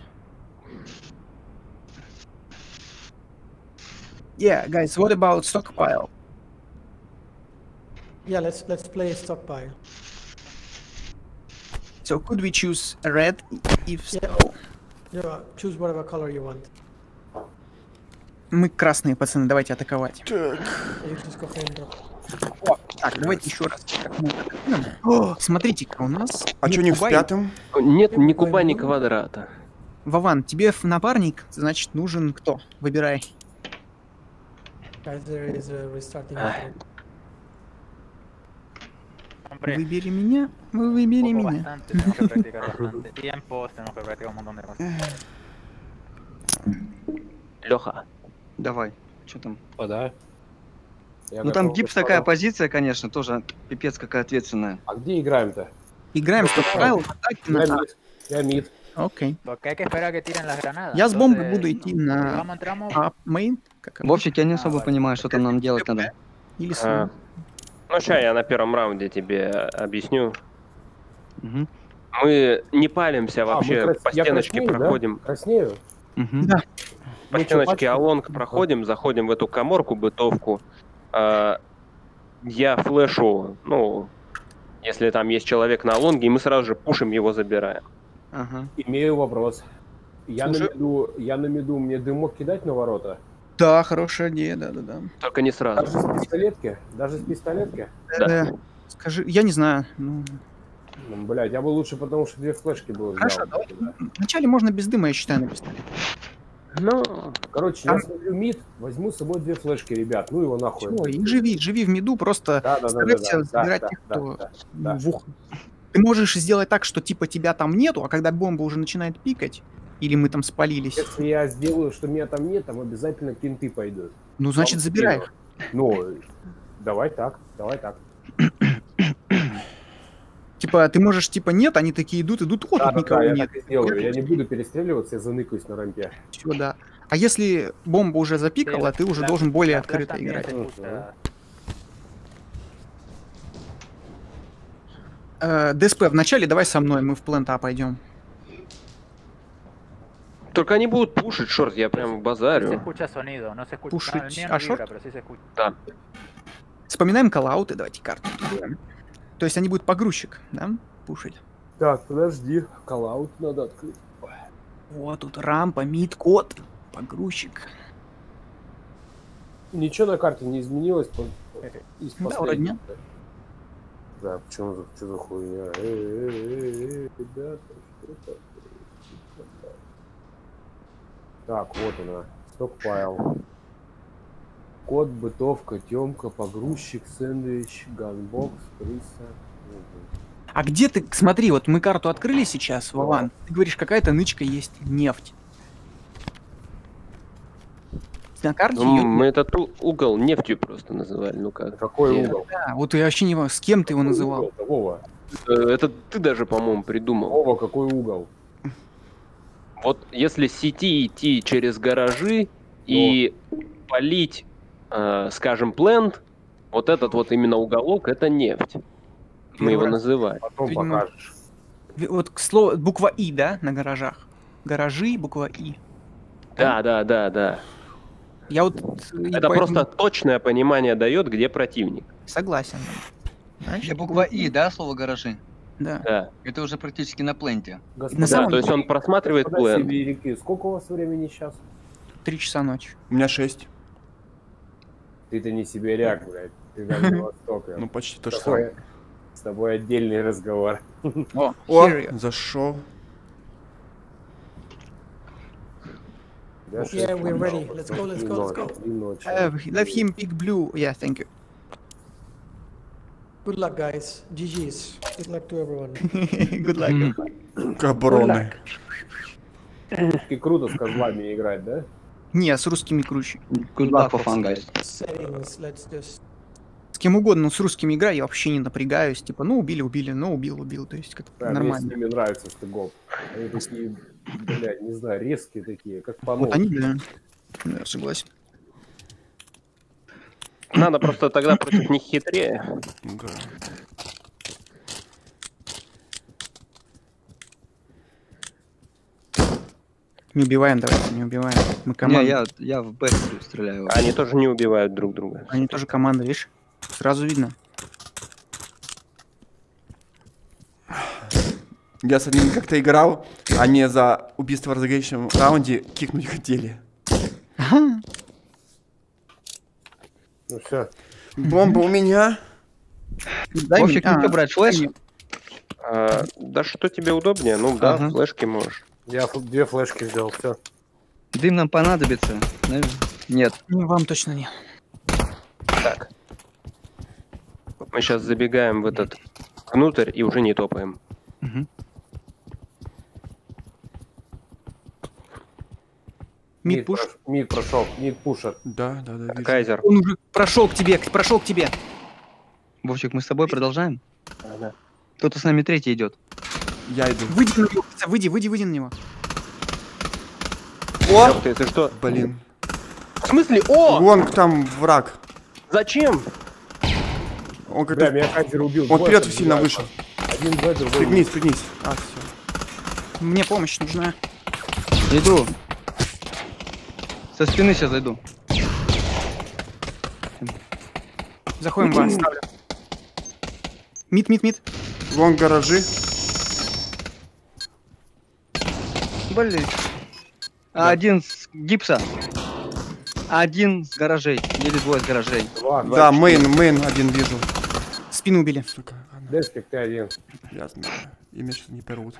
Yeah, guys, what about stockpile? Yeah, let's let's play stockpile. So could we choose a red? If so, Yeah, choose whatever color you want. мы красные пацаны, давайте атаковать. Так. You just go ahead and drop. Так, давайте еще раз. Как мы атакуем. О, смотрите-ка, у нас. А нет что не в куба и- пятом? Нет ни куба, ни квадрата. Вован, тебе в напарник, значит, нужен кто? Выбирай. Guys, there is a restarting. Ah. button. Выбери меня, вы выбери меня. Tenemos que practicar bastante. Tiempos, tenemos que practicar un montón de cosas. Леха. Давай. Что там? О, да. Я Ну там готов, гипс господа. такая позиция, конечно, тоже пипец какая ответственная. А где играем-то? Играем в стоckpile в атаке Я на... мид. Я мид. Окей. Porque hay que esperar a que tiren las granadas. Я с бомбой Entonces, буду идти на Vamos, entramos. up main. Как обычно. Вовчик, я не особо понимаю, что там нам делать надо. Или А, с... ну, сейчас я на первом раунде тебе объясню. Мгм. Мы не палимся А, мы вообще, крас- по я стеночке краснею, да? проходим. Краснею? Мгм. Да. По Ну, чё, стеночке пачку? Алонг проходим, заходим в эту каморку, бытовку. А, я флешу, ну, если там есть человек на Алонге, и мы сразу же пушим его, забираем. Ага. Имею вопрос. Я на, Слушай. меду, я на меду, мне дымок кидать на ворота? Да, хорошая идея, да-да-да. Только не Даже сразу. с пистолетки? Даже с пистолетки? Да. Да. Скажи, я не знаю. Ну, Ну, блядь, я бы лучше, потому что две флешки было Хорошо, взял. вначале можно без дыма, я считаю, на пистолет. Ну, Короче, я смотрю мид, возьму с собой две флешки, ребят. Ну его нахуй. Всё, и живи, живи в меду, просто Да, да, да, да, старайся да, забирать да, тех, да, кто да, ну, да. в ухо. Ты можешь сделать так, что типа тебя там нету, а когда бомба уже начинает пикать, или мы там спалились, Если я сделаю, что меня там нет, там обязательно кенты пойдут. ну значит Там забирай скину. их. Ну, давай так, давай так. Типа ты можешь типа нет, они такие идут, идут, о, Да, тут да, никого да, я нет. так и сделаю. Я не буду перестреливаться, я заныкаюсь на рампе. Всё, да. А если бомба уже запикала, ты уже должен более La flash открыто también играть. se escucha. Э, ДСП, вначале давай со мной, мы в плента пойдем. Только они будут пушить, шорт, я прям Se bазарю. escucha sonido, no se escucha. Push No, el it. mío Ah, no short? vibra, pero sí se escucha. Да. Вспоминаем коллауты, давайте карту. То есть они будут погрузчик, да, пушить. Так, подожди. Коллаут надо открыть. Вот тут рампа, мид, код, погрузчик. Ничего на карте не изменилось по... из Да, последнего? вроде нет. Да, почему за, что за хуйня? Эй, эй, эй, эй, ребята, что такое? Так, вот она. Стокпайл. Код, бытовка, темка, погрузчик, сэндвич, ганбокс, крыса. А где ты, смотри, вот мы карту открыли сейчас, Вован, ты говоришь, какая-то нычка есть, нефть. На карте Ну, её мы нет. этот у- угол нефтью просто называли, ну как. Какой Где? угол? Да, вот я вообще не понимаю, с кем ты его Какой называл. угол-то, Вова? Э, Это ты даже, по-моему, придумал. Вова, какой угол? Вот если с сети идти через гаражи и полить, э, скажем, плент, вот этот вот именно уголок, это нефть. Мы его Первый раз. называем. Потом Видимо, покажешь. Ви- Вот к слову, буква И, да, на гаражах? Гаражи, буква И. Да, да, да, да. Я вот... и Это поэтому просто точное понимание дает, где противник. Согласен. Знаешь, Это буква И, да, слово гаражи? Да. Да. Это уже практически на пленте. На Господа, самом Да, то есть он просматривает господа плент. сибиряки, сколько у вас времени сейчас? Три часа ночи. У меня шесть. Ты-то не сибиряк, блядь. Ты Дальний Восток. Ну, почти то С же самое. тобой- С тобой отдельный разговор. О, О, here you- зашел. Да, Yeah, шесть we're часов, ready. Let's go, let's три go, let's ночи, go. три ночи. Uh, let him pick blue. Yeah, thank you. Good luck, guys. G G's. Good luck to everyone. Good luck. Обороны. И круто с козлами играть, да? Не, с русскими круче. Good luck for fun, guys. Settings. Let's just. С кем угодно, но с русскими играю, я вообще не напрягаюсь. Типа, ну убили, убили, ну убил, убил. То есть как-то Да, мне с нормально. ними нравится стыгоп. Они такие, блядь, не знаю, резкие такие, как по Вот они, да. Да, согласен. Надо просто тогда против них хитрее. Да. Не убиваем, давайте, не убиваем. Мы Не, команда. я, я в Б стреляю. Они тоже не убивают друг друга. Они тоже команда, видишь? Сразу видно. Я с одним как-то играл, они за убийство в разыгрышном раунде кикнуть хотели. Ну все. Бомба у меня. Дай Вовчик, мне- ну а, что брать, флеш? А, да что тебе удобнее? Ну да, Ага. флешки можешь. Я ф- две флешки взял, все. Дым нам понадобится. Наверное. Нет. Ну, вам точно нет. Так. Мы сейчас забегаем в этот внутрь и уже не топаем. Мгм. Мид пуш. прош- Мид прошел, мид пушат. Да, да, да, вижу. Кайзер. Он уже прошел к тебе, к- прошел к тебе. Вовчик, мы с тобой продолжаем? Ага. Кто-то с нами третий идет. Я иду. Выйди на него, выйди, выйди, выйди на него. О! Ух ты, ты что? Блин. В смысле? О! Вон там враг. Зачем? Он Бля, как-то... меня Кайзер убил. Он Двое вперед там сильно бежали. вышел. Один Б, другой Пригнись, пригнись. А, все. Мне помощь нужна. Иду. Со спины сейчас зайду. Заходим в вас, ставлю. Мид, мид, мид. Вон гаражи. Блин. А один с гипса. А один с гаражей. Или двое с гаражей. Два, два, Да, четыре. мейн, мейн один вижу. Спину убили. Сука, ладно, Деспик, ты один. я знаю. Имя сейчас не порвут.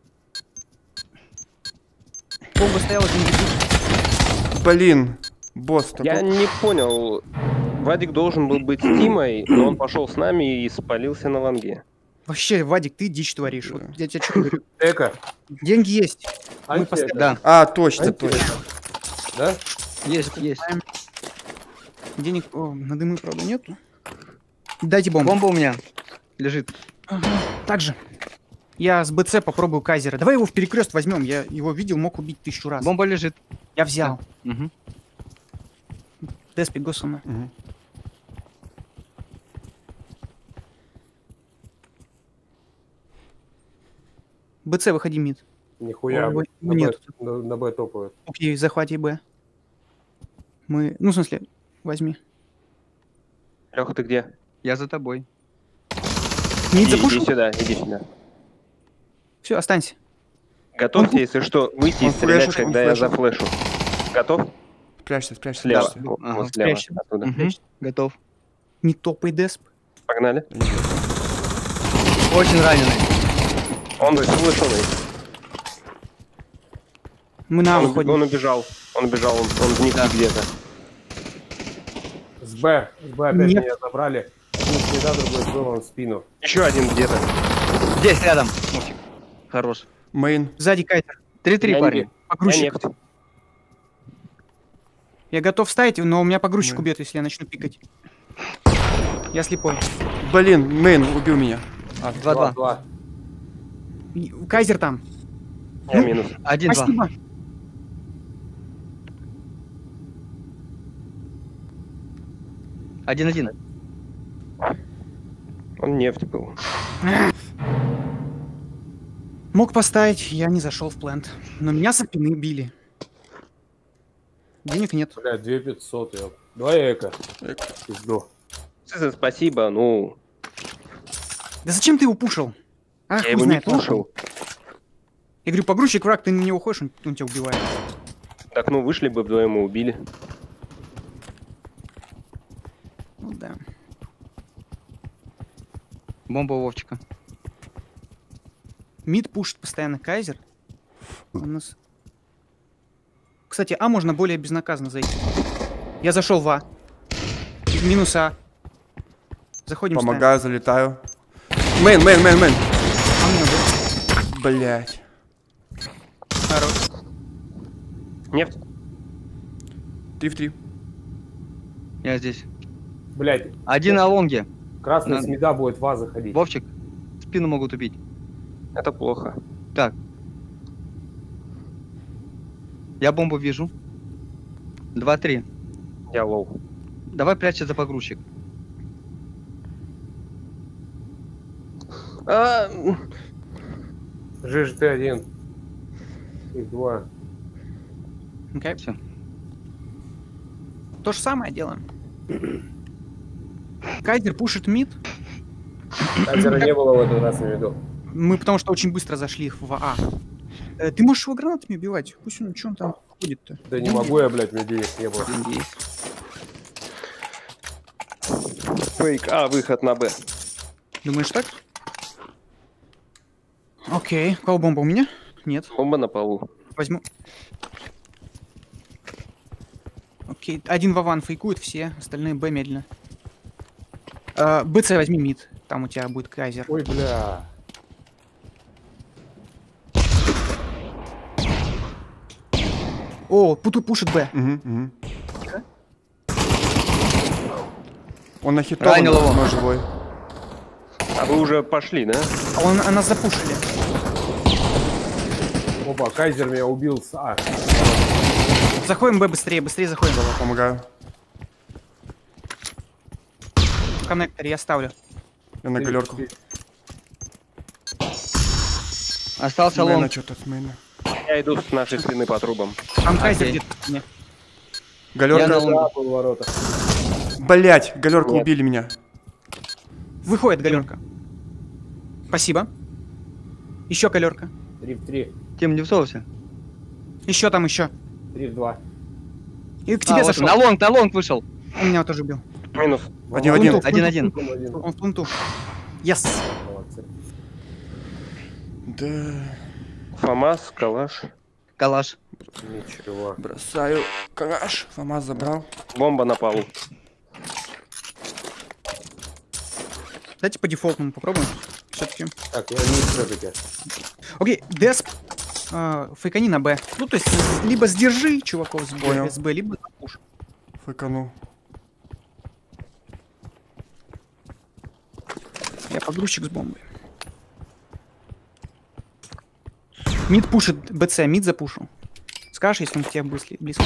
Бомба стояла, ты не видишь. Блин. Босс такой. Я не понял. Вадик должен был быть с Тимой, но он пошел с нами и спалился на лонге. Вообще, Вадик, ты дичь творишь. Вот я тебе что говорю. Эко. Деньги есть. Мы Анти постоянно- Да, А, точно, Анти- точно. Да? есть, есть. Денег о, на дымы, правда, нету. Дайте бомбу. Бомба у меня лежит. Также. Я с БЦ попробую Кайзера. Давай его в перекрест возьмем. Я его видел, мог убить тысячу раз. Бомба лежит. Я взял. Мгм. Деспи, го со мной. Мгм. БЦ, выходи мид. Нихуя. Ой, на, нет. Б, на, на Б топают. Окей, захвати Б. Мы... Ну, в смысле, возьми. Леха, ты где? Я за тобой. Мид Иди, иди запушил? сюда, иди сюда. Все, останься. Готовьте, если что, выйти и Он стрелять, флешит, он когда я флешит. зафлешу. Готов? Спрячься, спрячься. Слева. спрячься. Вот, Ага, вот слева. спрячься. Оттуда. Мгм, готов. Не топай, Десп. Погнали. Очень раненый. Он слышанный. Мы на Он, выходим. он убежал. Он убежал, он, он внизу Да. где-то. С Б. С Б опять Нет. меня забрали. Один сюда, другой был он в спину. Еще один где-то. Здесь, рядом. Мовчик. Хорош. Мейн. Сзади кайтер. три-три, Я парень. не- Я Погрузчик. нефть. Я готов ставить, но у меня погрузчик Мы. убьет, если я начну пикать. Я слепой. Блин, Мейн убил меня. А, два-два. Два. И- Кайзер там. Я минус. один-два. Спасибо. один-один. Он нефть был. Мог поставить, я не зашел в плент. Но меня со спины били. Денег нет. Бля, две пятьсот. Я... Давай эко. Пизду. Сыза, спасибо, ну, Да зачем ты его пушил? Ах, я хуй его не знает, ладно. пушил. Я говорю, погрузчик, враг, ты на него ходишь, он, он тебя убивает. Так, ну, вышли бы вдвоем и убили. Ну да. Бомба у Вовчика. Мид пушит постоянно Кайзер. У нас... Кстати, А можно более безнаказанно зайти. Я зашел в А. И в минус А. Заходим, Помогаю, залетаю. Мейн, мейн, мейн, мейн. ставим. А мне убил. Блять. Хорош. Нефть. Три в три. Я здесь. Блять, Один на лонге. красный Надо. с мида будет ваза ходить. Вовчик. Спину могут убить. Это плохо. Так. Я бомбу вижу. два-три. Я лоу. Давай прячься за погрузчик. А, Жиж ты один. Их два. Окей. Всё. То же самое делаем. Кайзер пушит мид. Кайзера не было в этот раз на виду. Мы потому что очень быстро зашли в А. Э, ты можешь его гранатами убивать? Пусть он, что он там ходит-то? Да не могу я, блядь, мне денег не было. фейк. А, выход на Б. Думаешь так? Окей. У кого бомба? У меня? Нет. Бомба на полу. Возьму. Окей. Один Вован фейкует все, остальные Б медленно. Э, БЦ возьми мид. Там у тебя будет Кайзер. Ой, бля. О, Путу пушит Б. Угу, угу. Он нахитован, Ранил его. но живой. А вы уже пошли, да? А он, а нас запушили. Опа, Кайзер меня убил с А. Заходим Б быстрее, быстрее заходим. Помогаю. Коннектор я ставлю. Я на галерку. Остался Мейна лонг. что-то с мейна. Я иду с нашей спины по трубам. Там Кайзер Окей. где-то. Не. Я на Галерка. лонге. Да, был в воротах. Блять, галерка Нет. убили меня. Выходит галерка. Спасибо. Еще галерка. три в три. Тим, не всовывайся. Еще там еще. три в два. И к А, тебе вот зашел. на лонг, на лонг вышел. Он меня тоже убил. Минус. Один в один. Пленту, Один-один. пленту, Один. пленту. Он в пленту. Yes. Молодцы. Да. ФАМАС, калаш. Калаш. Ничего. Бросаю. Калаш. ФАМАС забрал. Бомба на полу. Давайте по дефолтному попробуем. Все-таки. Так, я не все-таки. Окей, Десп. э, фейкани на Б. Ну, то есть, либо сдержи чуваков с Б, Понял. с Б, либо запуш. Фыкану. Я погрузчик с бомбой. Мид пушит БЦ, мид запушил. Скажешь, если он к тебе близко. близко.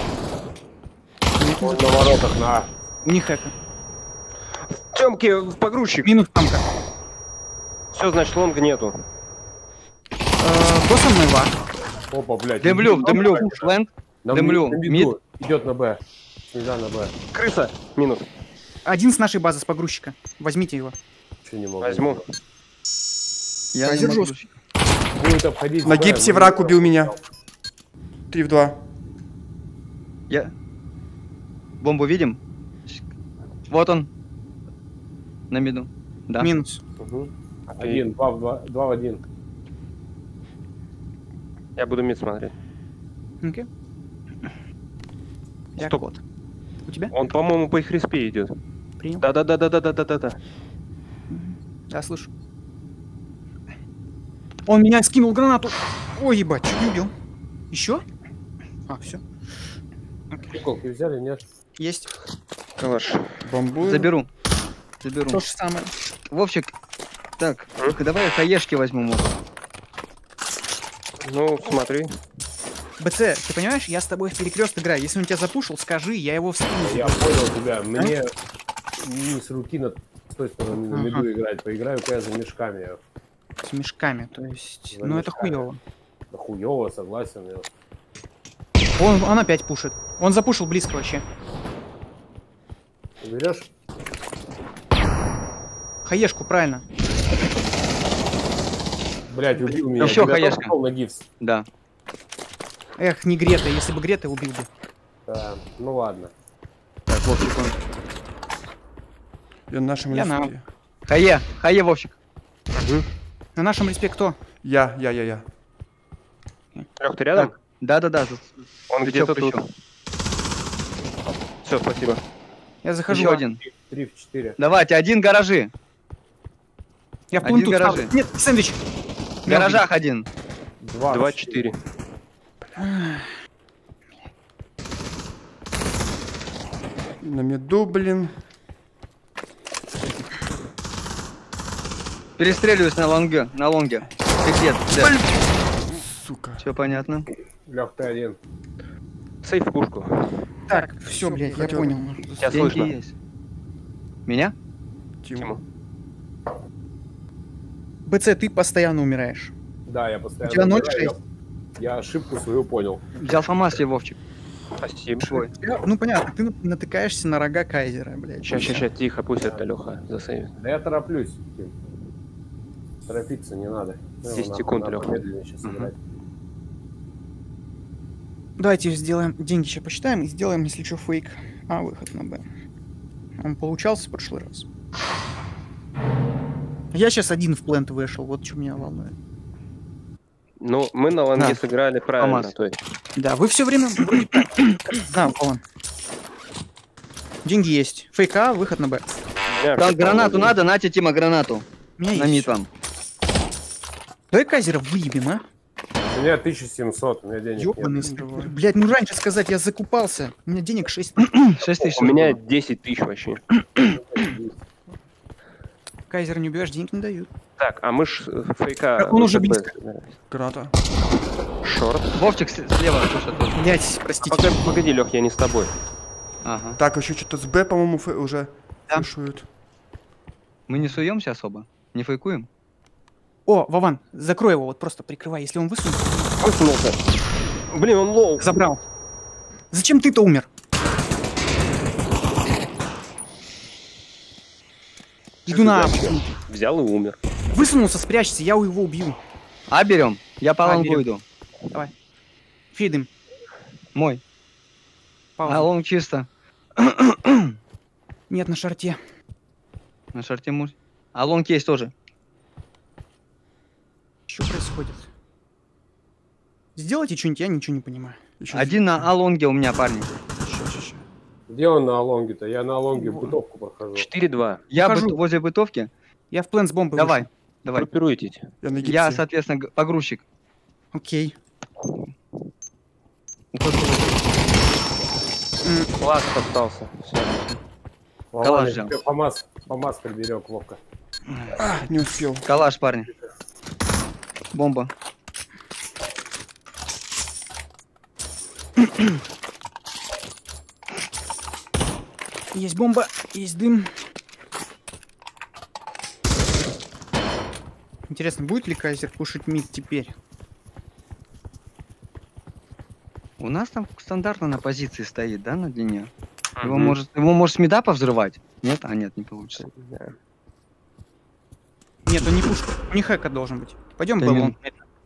Он на воротах на А. У них это. Тёмки, в погрузчик. Минус тамка. Все, значит, лонга нету. Э, Кто со мной, Ва? Опа, блядь. Дымлю, иди, дымлю, давай. флэнг. На дымлю. ми- на Мид. миду. Идет на Б. Сниза на Б. Крыса. Минус. Один с нашей базы, с погрузчика. Возьмите его. Че не могу. Возьму. Я Кайзер не могу. жёсткий. Будет обходить На Б, гипсе но враг не убил знаю. меня. Три в два. Я... Бомбу видим? Вот он. На миду. Да. Минус. Мгм. Один, два в два, два в один. Я буду мид смотреть. Окей. Я Стоп. кот. У тебя? Он, по-моему, по их респе идет. Принял? Да-да-да-да-да-да-да-да. Да, слышу. Он меня скинул гранату. Ой, ебать, чуть не убил. Еще? А, все. Куколки взяли, нет? Есть. Калаш. Бомбую. Заберу. Заберу. То же самое. Вовчик. Так, давай хаешки возьму. может. Ну, смотри. БЦ, ты понимаешь, я с тобой в перекрест играю. Если он тебя запушил, скажи, я его вскину. Я понял тебя. Мне не с руки на с той стороны на миду Ага. играть. Поиграю-ка я за мешками. С мешками, то есть. За Ну это мешками. хуево. Да хуёво, согласен. я. Он, он опять пушит. Он запушил близко вообще. Ты берешь? Хаешку, правильно. Блять, убил меня. Ещё Тебя хаешка. тоже пол на гипс. Да. Эх, не Грета. Если бы Грета убил бы. Да, ну ладно. Так, Вовчик он. Я на нашем Я на. респе. Хае, хае, Вовчик. На нашем респе кто? Я, я, я, я. Лёх, ты рядом? Так, да-да-да. Он Плечо, где-то тут. плечо. Все, спасибо. Я захожу. Еще а. один. Три в четыре. Давайте, один гаражи. Я в Один пленту гаражи. встал. Нет, сэндвич. В гаражах один. Два. в два-четыре. На меду, блин. Перестреливаюсь на лонге. На лонге. Ты где? Да. Сука. Все понятно. Лёх, ты один. Сейф пушку. Так, все, блядь, я хотел- понял. Тебя Деньги слышно. есть. Меня? Тиму. Тиму. БЦ, ты постоянно умираешь. Да, я постоянно. У тебя ноль убираю. шесть? Я ошибку свою понял. Взял ФАМАС себе, Вовчик. Спасибо. Свой. Я- Ну понятно, ты натыкаешься на рога Кайзера, блядь. Сейчас, сейчас, сейчас, тихо, пусть это Леха засейвит. Да я тороплюсь. Тим. Торопиться не надо. Ну, десять нахуй, секунд, надо Лёха. медленнее сейчас Мгм. играть. Давайте сделаем, деньги сейчас посчитаем и сделаем, если что, фейк. А, выход на Б. Он получался в прошлый раз. Я сейчас один в плент вышел, вот что меня волнует. Ну, мы на ланге Да. сыграли правильно. ФАМАС. То есть, Да, вы все время... вроде как- Да, вон. Деньги есть. Фейк А, выход на Б. я Там всё гранату помогу. надо, нате, Тима, гранату. У меня На есть мид всё. вам. Давай Кайзера выебем, а? У меня тысяча семьсот, у меня денег Ёбаный нет. снайпер. Блядь, ну раньше сказать, я закупался. У меня денег шесть. шесть тысяч. У меня десять тысяч вообще. Кайзера не убиваешь, денег не дают. Так, а мы ж э, фейка... Так, он уже ВТБ близко. сыграли. Граната. Шорт. Вовчик с- слева, слушай, тут. Блядь, простите. Погоди, погоди, Лех, я не с тобой. Ага. Так, еще что-то с Б, по-моему, фэ- уже Да. флешуют. Мы не суемся особо? Не фейкуем? О, Вован, закрой его, вот просто прикрывай. Если он высунется, Высунулся. Блин, он лоу. забрал. Зачем ты-то умер? Иду на А. Взял. Взял и умер. Высунулся, спрячься, я его убью. А берем. Я по А, лонгу берем. иду. Давай. Фидим. Мой. Пауза. А лонг чисто. Нет, на шарте. На шарте муж. А лонг есть тоже. Что происходит? Сделайте что-нибудь, я ничего не понимаю. Еще Один на А лонге у меня, парни. Ща, ща, ща. Где он на алонге-то? Я на алонге в бытовку прохожу. четыре-два. Я Вхожу. быт- возле бытовки. Я в плен с бомбой Давай. вышел. Давай. Группируйтесь. Я на гипсе. Я, соответственно, г- погрузчик. Окей. Ухожу. Класс остался. Всё. Ладно, Калаш я взял. тебе ФАМАС, ФАМАС приберег, Вовка. А, не успел. Калаш, парни. Бомба. Есть бомба, есть дым. Интересно, будет ли Кайзер пушить мид теперь? У нас там стандартно на позиции стоит, да, на длине? Его Мгм. может, его может с мида повзрывать? Нет? А, нет, не получится. Да. Нет, он не пушка. У них эко должен быть. Пойдем, Да Беллон.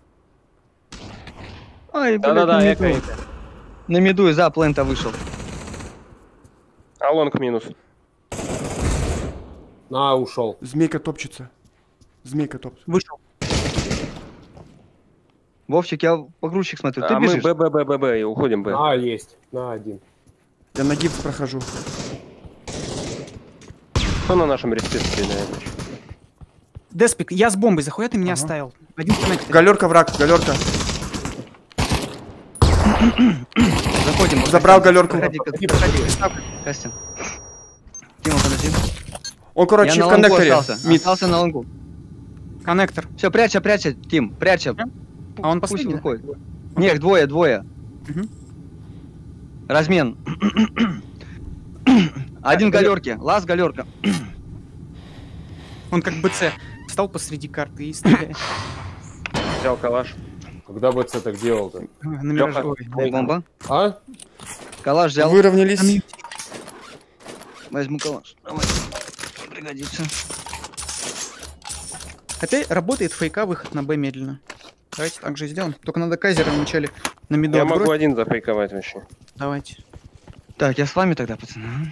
Ай, блядь, Да-да-да, на эко, миду. эко. На миду из-за плента вышел. А лонг минус. На, ушел. Змейка топчется. Змейка топчется. Вышел. Вовчик, я погрузчик смотрю, ты А мы бежишь? Б, Б, Б, Б, Б, и уходим Б. На, есть. На, один. Я на гипс прохожу. Кто на нашем респе стреляет? Деспик, я с бомбой захуя, ты меня Ага. оставил. Один коннектор. Галерка, враг, галерка. Заходим. Забрал галерку. Проходи, проходи, проходи. Кастин. Тима, подожди. Он, короче, Я на в лонгу коннекторе. остался. Мид. Остался на лонгу. Коннектор. Все, прячься, прячься, Тим, прячься. А он Пусть последний, да? выходит. Нет, их двое, двое. Мгм. Размен. Один галерки. Лаз галерка. Он как БЦ встал посреди карты и стреляет. Взял калаш. Когда бы это так делал-то? На мираже. Лёха. Ой, Бомба. А? Калаш взял. Выровнялись. Возьму калаш. Давай. Пригодится. Хотя работает фейка, выход на Б медленно. Давайте так же сделаем. Только надо кайзера вначале на миду Я могу отбросить. один зафейковать вообще. Давайте. Так, я с вами тогда, пацаны.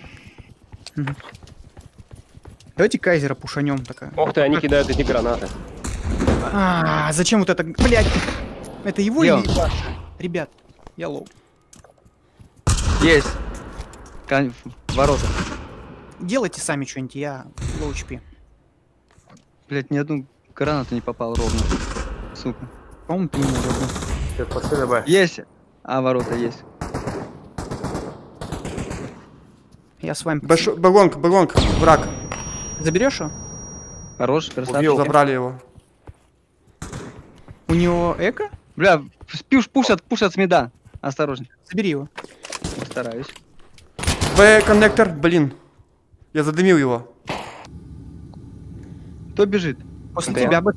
Давайте кайзера пушанем такая. Ох ты, они кидают эти гранаты. А, зачем вот это? Блять! Это его Где или ваше? Ребят, я лоу. Есть. Кон- Ворота. Делайте сами что-нибудь, я лоу эйч пи. Блять, ни одну гранату не попал ровно. Сука. По-моему, ты не можешь. Все, пошли на Б. Есть. А, ворота есть. Я с вами. Бэш- Бэлонг, бэлонг, враг. Заберешь его? Хорош, красавчик. Убил. Забрали его. У него эко? Бля, пуш, пушат, пушат с мида. Осторожней. Забери его. Постараюсь. Б коннектор, блин. Я задымил его. Кто бежит? После Да. тебя БЦ.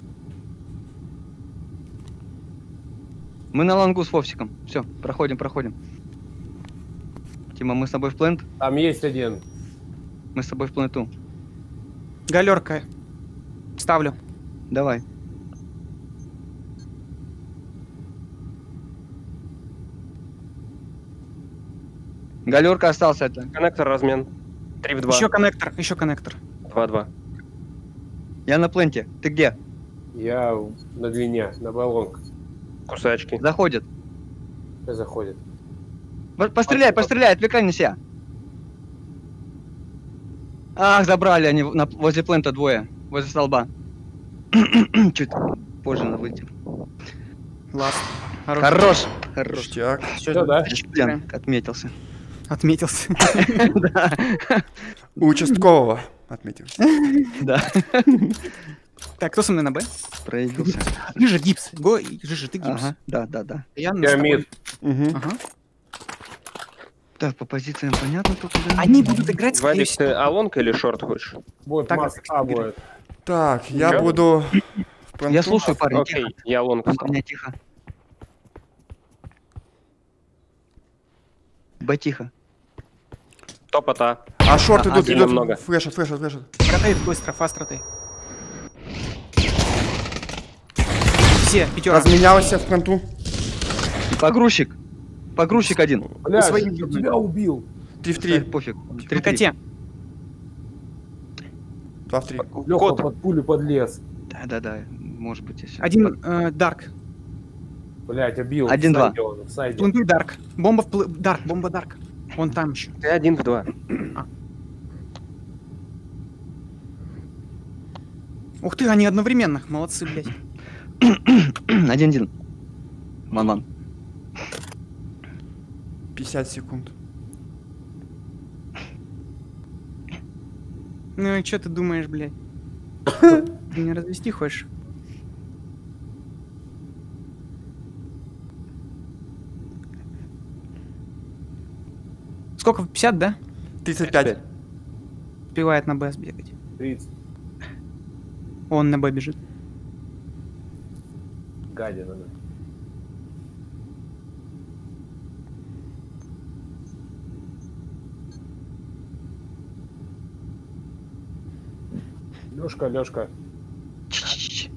Мы на лангу с Вовсиком. Все, проходим, проходим. Тима, мы с тобой в плент? Там есть один. Мы с тобой в пленту. Галерка. Ставлю. Давай. Галерка остался это. Коннектор размен. три в два. Еще коннектор, еще коннектор. два-два. Я на пленте. Ты где? Я на длине, на баллонг. Кусачки. Заходит. Кто заходит? По- Постреляй, постреляй, отвлекай на себя. Ах, забрали они в- на- возле плента двое. Возле столба. Чуть позже надо выйти. Ласт. Хорош. Хорош. Хорош. Ништяк. Всё, Всё, да? Член отметился. Отметился. Да. У участкового отметился. Да. Так, кто со мной на Б? Проявился. Жижа, гипс. Го, Жижа, ты гипс. Ага, да, да, да. Я на Я с тобой. мид. Угу. Ага. Так, по позициям понятно только, да? Они будут играть, скорее Вадик, всего. ты а лонг или шорт хочешь? Будет Так, масс как А всегда. будет. Так, я Чё? буду... в Я пленту. слушаю, парень, Окей, тихо. я лонг встал. Меня тихо. Б тихо. Топота. А шорт А, идут, один идут. много. Флешат, флешат, флешат. Ротейт быстро, фаст ротейт. Все, пятерка. Разменялся в фронту. Погрузчик. Погрузчик один. Бля, свои я ёбаные. тебя убил. три в Три. три. Пофиг. В Три-три. коте. два в три. Леха Кот. под пулю подлез. Да, да, да. Может быть, если. Один э, Дарк. Блять, убил. Один-два. В сайде он, в сайде. Плентуй Дарк. Бомба в пл... Дарк, бомба Дарк. Вон там еще. Ты один в два. Ух ты, они одновременно. Молодцы, блядь. Один-один. Ван-ван. пятьдесят секунд. Ну и что ты думаешь, блядь? Ты меня развести хочешь? Сколько? пятьдесят, да? тридцать пять. Успевает на Б сбегать. тридцать. Он на Б бежит. Гадина. да. Лёшка, Лёшка. Ч-ч-ч.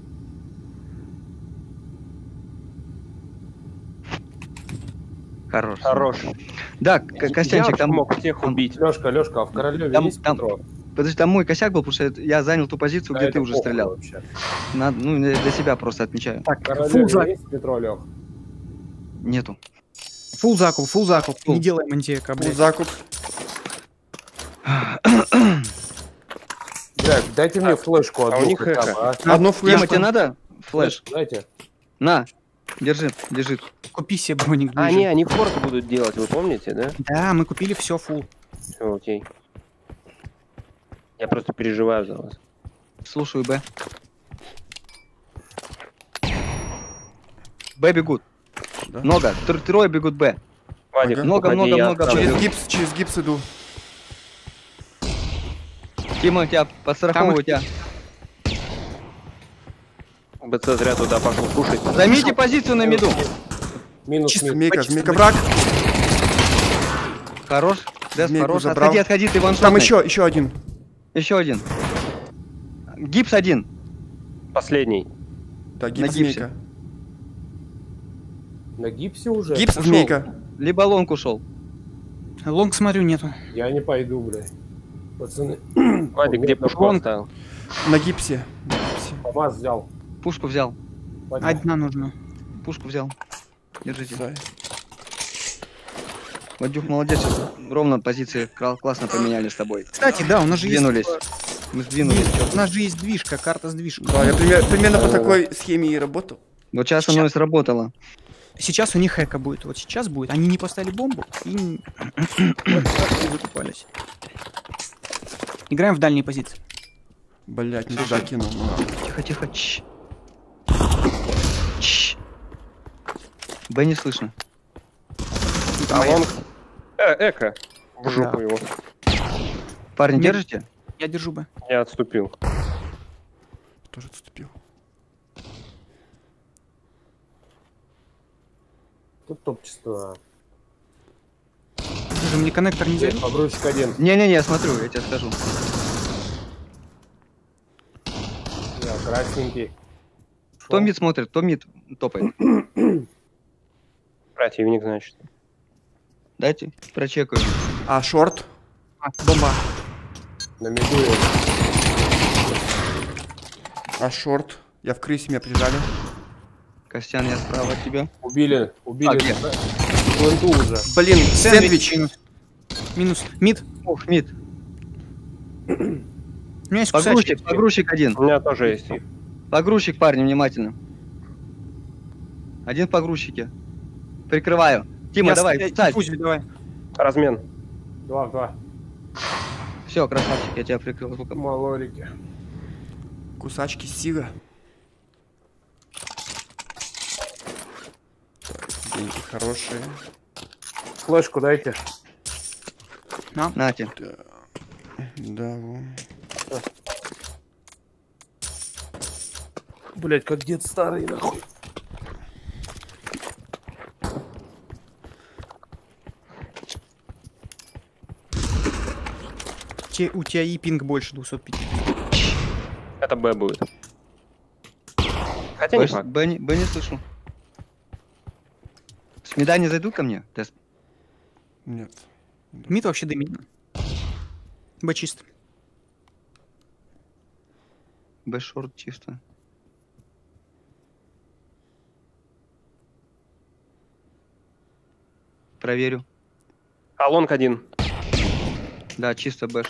Хорош. Хорош. Да, К- Костянчик, Я там... мог всех там- убить. Лёшка, Лёшка, а в Королёве Там- есть там- Петров? Подожди, там мой косяк был, потому что это- я занял ту позицию, Да где это ты уже похуй стрелял. вообще. Надо, ну, я для себя просто отмечаю. В Так, фул Королёве закуп, есть Петро, Лёх? Нету. фул закуп, фул закуп. Фул. Не делай мантейка, Был блядь. закуп. Блядь, дайте мне флешку одну. у них хотя бы, хэка. а. Одну Дима, флешку. тебе надо? Флэш. Дайте. На. Держи, лежит. Купи себе броник. А, ближе. не, они форт будут делать, вы помните, да? Да, мы купили все фул. Все, окей. Я просто переживаю за вас. Слушаю, Б. Б бегут. Да. Много. Тр- Трое бегут Б. Вадик, Ага. Много, уходи, много, я много оставлю. Через Пойдём. гипс, через гипс иду. Тима, тебя подстраховываю Там тебя. БЦ зря туда пошел кушать. Займите позицию на миду. Минус, Чисто минус. Змейка, почти змейка враг. Хорош. Дес, Змейку хорош. забрал. Отходи, отходи, ты ваншотный. Там еще, еще один. Еще один. Гипс один. Последний. Да, гипс, гипсе. змейка. На гипсе уже? Гипс, Ушел. змейка. Либо лонг ушел. Лонг, смотрю, нету. Я не пойду, блядь. Пацаны. Вадик, где пушку Вон. оставил? На гипсе. На гипсе. ФАМАС взял. Пушку взял. Вадик. Одна нужна. Пушку взял. Держите. Зай. Вадюх, молодец. Ровно позиции кра- классно поменяли с тобой. Кстати, да, у нас же Сдвинулись. есть... Мы сдвинулись. есть- У нас же есть движка, карта с движкой. Да, я пример- примерно по такой схеме и работал. Вот сейчас оно и сработало. Сейчас у них хэка будет. Вот сейчас будет. Они не поставили бомбу и не не закупались. Играем в дальние позиции. Блять, не туда кинул. ну ладно. Тихо, тихо. Чш. Чш. Б не слышно. А лонг? Э, эко. В жопу Да. его. Парни, Нет. держите? Я держу Б. Я отступил. Тоже отступил. Тут топ чисто. Слушай, мне коннектор не взяли? Погрузчик один. Не-не-не, я смотрю, я тебе скажу. Да, красненький. Кто мид смотрит, кто мид топает. Противник, значит. Дайте, прочекаю. А, шорт. А, бомба. На миду я. А, шорт. Я в крысе, меня прижали. Костян, я справа от тебя. Убили. Убили. А, где? Пленту уже. Блин, сэндвич. Минус. Минус. Мид. Ох, мид. У меня есть кусачки. Погрузчик, погрузчик один. У меня тоже есть. Погрузчик, парни, внимательно. Один в погрузчике. Прикрываю. Тима, Я давай, с- встань. Пусть, давай. Размен. Два в два. Все, красавчик, я тебя прикрыл. Звуком. Малорики. Кусачки сига. Деньги хорошие. Флешку дайте. Нате. Да, вон. Блять, как дед старый, нахуй. Те- у тебя и пинг больше двухсот пятидесяти. Это Б будет. Хотя Б, не факт. Б не, Б не слышу. С меда не зайдут ко мне? Тест. Нет. Мид вообще дымит. Б чисто. Б шорт чисто. Проверю. А лонг один. Да, чисто Б.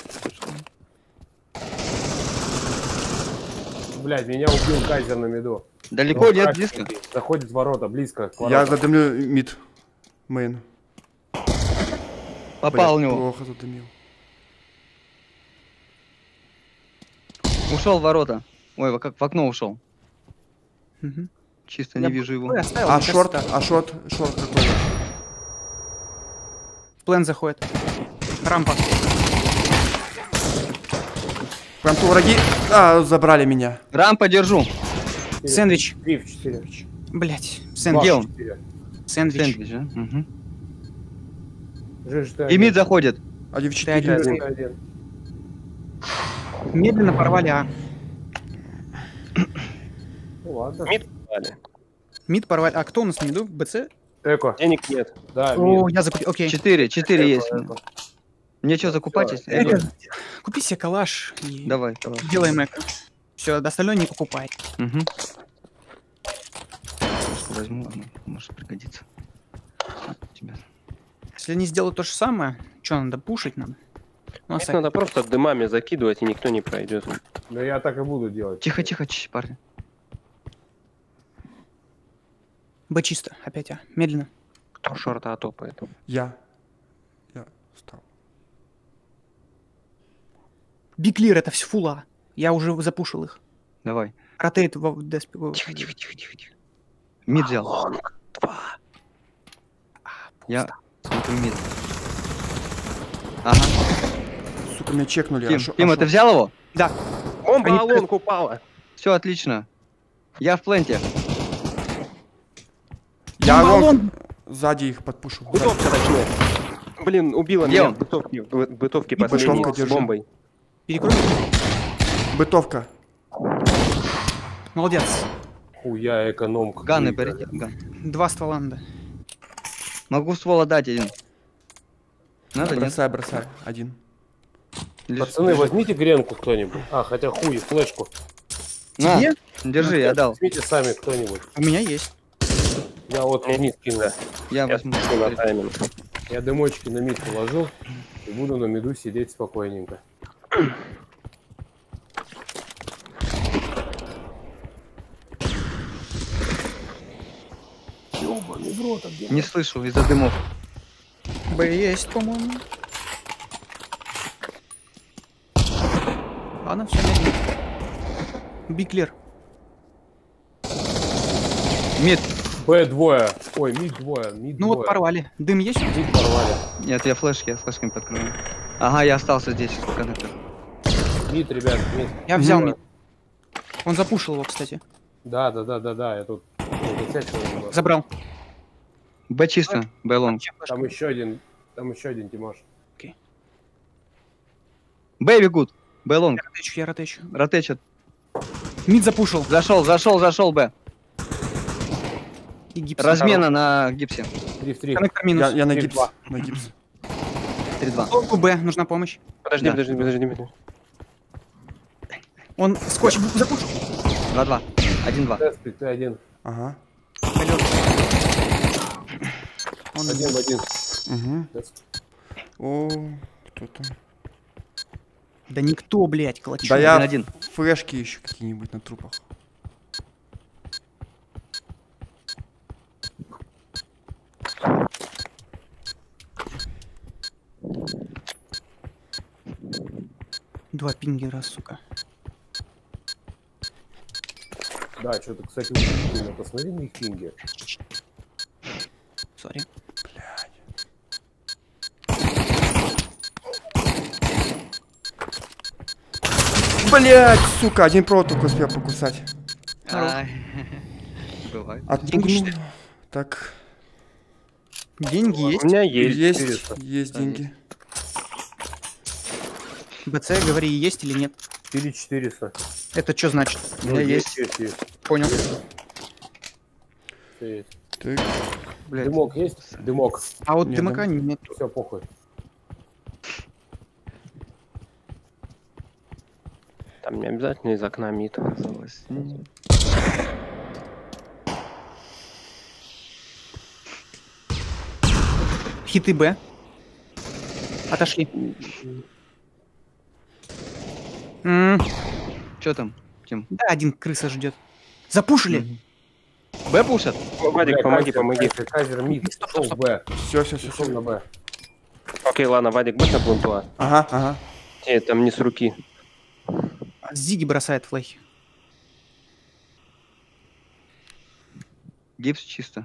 Блять, меня убил Кайзер на миду. Далеко, Ну, нет, красненький. близко? Заходит в ворота, близко. к Я воротам. задымлю мид. Мейн. Попал Блядь, у него. Плохо задымил. Ушел в ворота. Ой, во- как в окно ушел. Мгм. Чисто Я не вижу его. Ой, оставил, А, мне шорт, кажется, а шорт, шорт какой? Плен заходит. Рампа. Прям то враги. А, забрали меня. Рампа держу. Четыре. Сэндвич. Три в четыре. Блять. Два Сэндвич. Где он? в четыре. Сэндвич. Сэндвич, а? Мгм. Жиж, ты И мид заходит. Один в Ты четыре. один. один. один. Медленно порвали А. Ну ладно. Мид дали. Мид порвали. А кто у нас миду? БЦ? Эко. Денег нет. Да, О, мид. я закупил. Окей. Четыре, четыре Эко, есть. эко. Мне что, закупать есть? Всё, Эко. Купи себе калаш и Давай, давай. делаем эко. Все, остальное не покупай. Угу. Возьму, ладно, может пригодится. Тебя. Если они сделают то же самое, что надо пушить надо? У нас Их надо просто дымами закидывать, и никто не пройдет. Ну я так и буду делать. Тихо, тихо, тихо, парни. Б чисто, опять А. Медленно. Кто шорта отопает? Я. Я встал. Биклир это все фула. Я уже запушил их. Давай. Ротейт в десп... Тихо, тихо, тихо, тихо, тихо. Мид взял. Лонг два. Я смотрю мид. Ага. Сука, меня чекнули. Тим, а шо- Тим, а это шо- взял его? Да. Бомба Они- лонг упала. Все отлично. Я в пленте. Я Баллон. лонг сзади их подпушу. Сзади. Бытовка начнет. Блин, убила Где меня он? в бытовке, в бытовке Бытовка последней с держи. бомбой. Перекрой. Бытовка. Молодец. Хуя экономка. Ганы выиграли. берите. Ган. Два ствола надо. Могу ствол отдать один. Надо, нет? Бросай, бросай. Один. Или- Пацаны, возьмите гренку кто-нибудь. А, хотя хуй, флешку. На, Тебе? держи, я дал. Возьмите сами кто-нибудь. У меня есть. Я вот на мид кинул. Я Я возьму. смотрю на тайминг. Я дымочки на мид положил. И буду на миду сидеть спокойненько. Ёбаный в рот, а где? Не слышу из-за дымов. Б есть, по-моему. Ладно, все медленно. Биклир. Мид. Б двое. Ой, мид двое. Мид Ну вот двое. порвали. Дым есть? Мид порвали. Нет, я флешки, я флешками подкрываю. Ага, я остался здесь. Коннектор. Мид, ребят, мид. Я взял Мид. мид. Он запушил его, кстати. Да, да, да, да, да. Я тут ну, зацепил его. Забрал. Б чисто, Б лонг. Там еще один. Там еще один, Тимош. Б бегут. Б лонг. Я ротечу, я ротечу. Ротечат. Мид запушил. Зашел, зашел, зашел Б. И гипс. Размена на гипсе. три в три. Коннектор минус. Я, я на Три, гипс. два. На гипс. три-два. Лонгу Б, нужна помощь. Подожди, Да. подожди, подожди, подожди. Он скотч запушил. два-два. один-два. Тест, ты один. Ага. Он Один в один. Угу. Тест. О, кто там? Да никто, блядь, клочу. Да я один. флешки еще какие-нибудь на трупах. Два пингера, сука. Да, что-то, кстати, удивительно. Посмотри на их пинги. Сори. Блять, сука, один провод только успел покусать. Ай. Бывает. Отпугнул. Так, Деньги У есть. меня есть. есть, четыреста. есть деньги. БЦ, говори, есть или нет. четыре четыреста. Это что значит? У меня есть. Есть, есть. Понял. Всё есть. Так, Блядь. Дымок есть? Дымок. А вот Не, дымока нет. Все, похуй. Там не обязательно из окна мид. Осталось. Хиты Б. Отошли. М, Что там, Тим? Да, один крыса ждет. Запушили. Б пушат? Вадик, Бля, помоги, Кайзер, помоги. Кайзер, Кайзер мид. Стоп, Шел стоп, в Б. все, все, все, Шел на все. Б. Окей, ладно, Вадик, будь на плентуа. Ага, ага. Нет, там не с руки. Зиги бросает флейхи. Гипс чисто.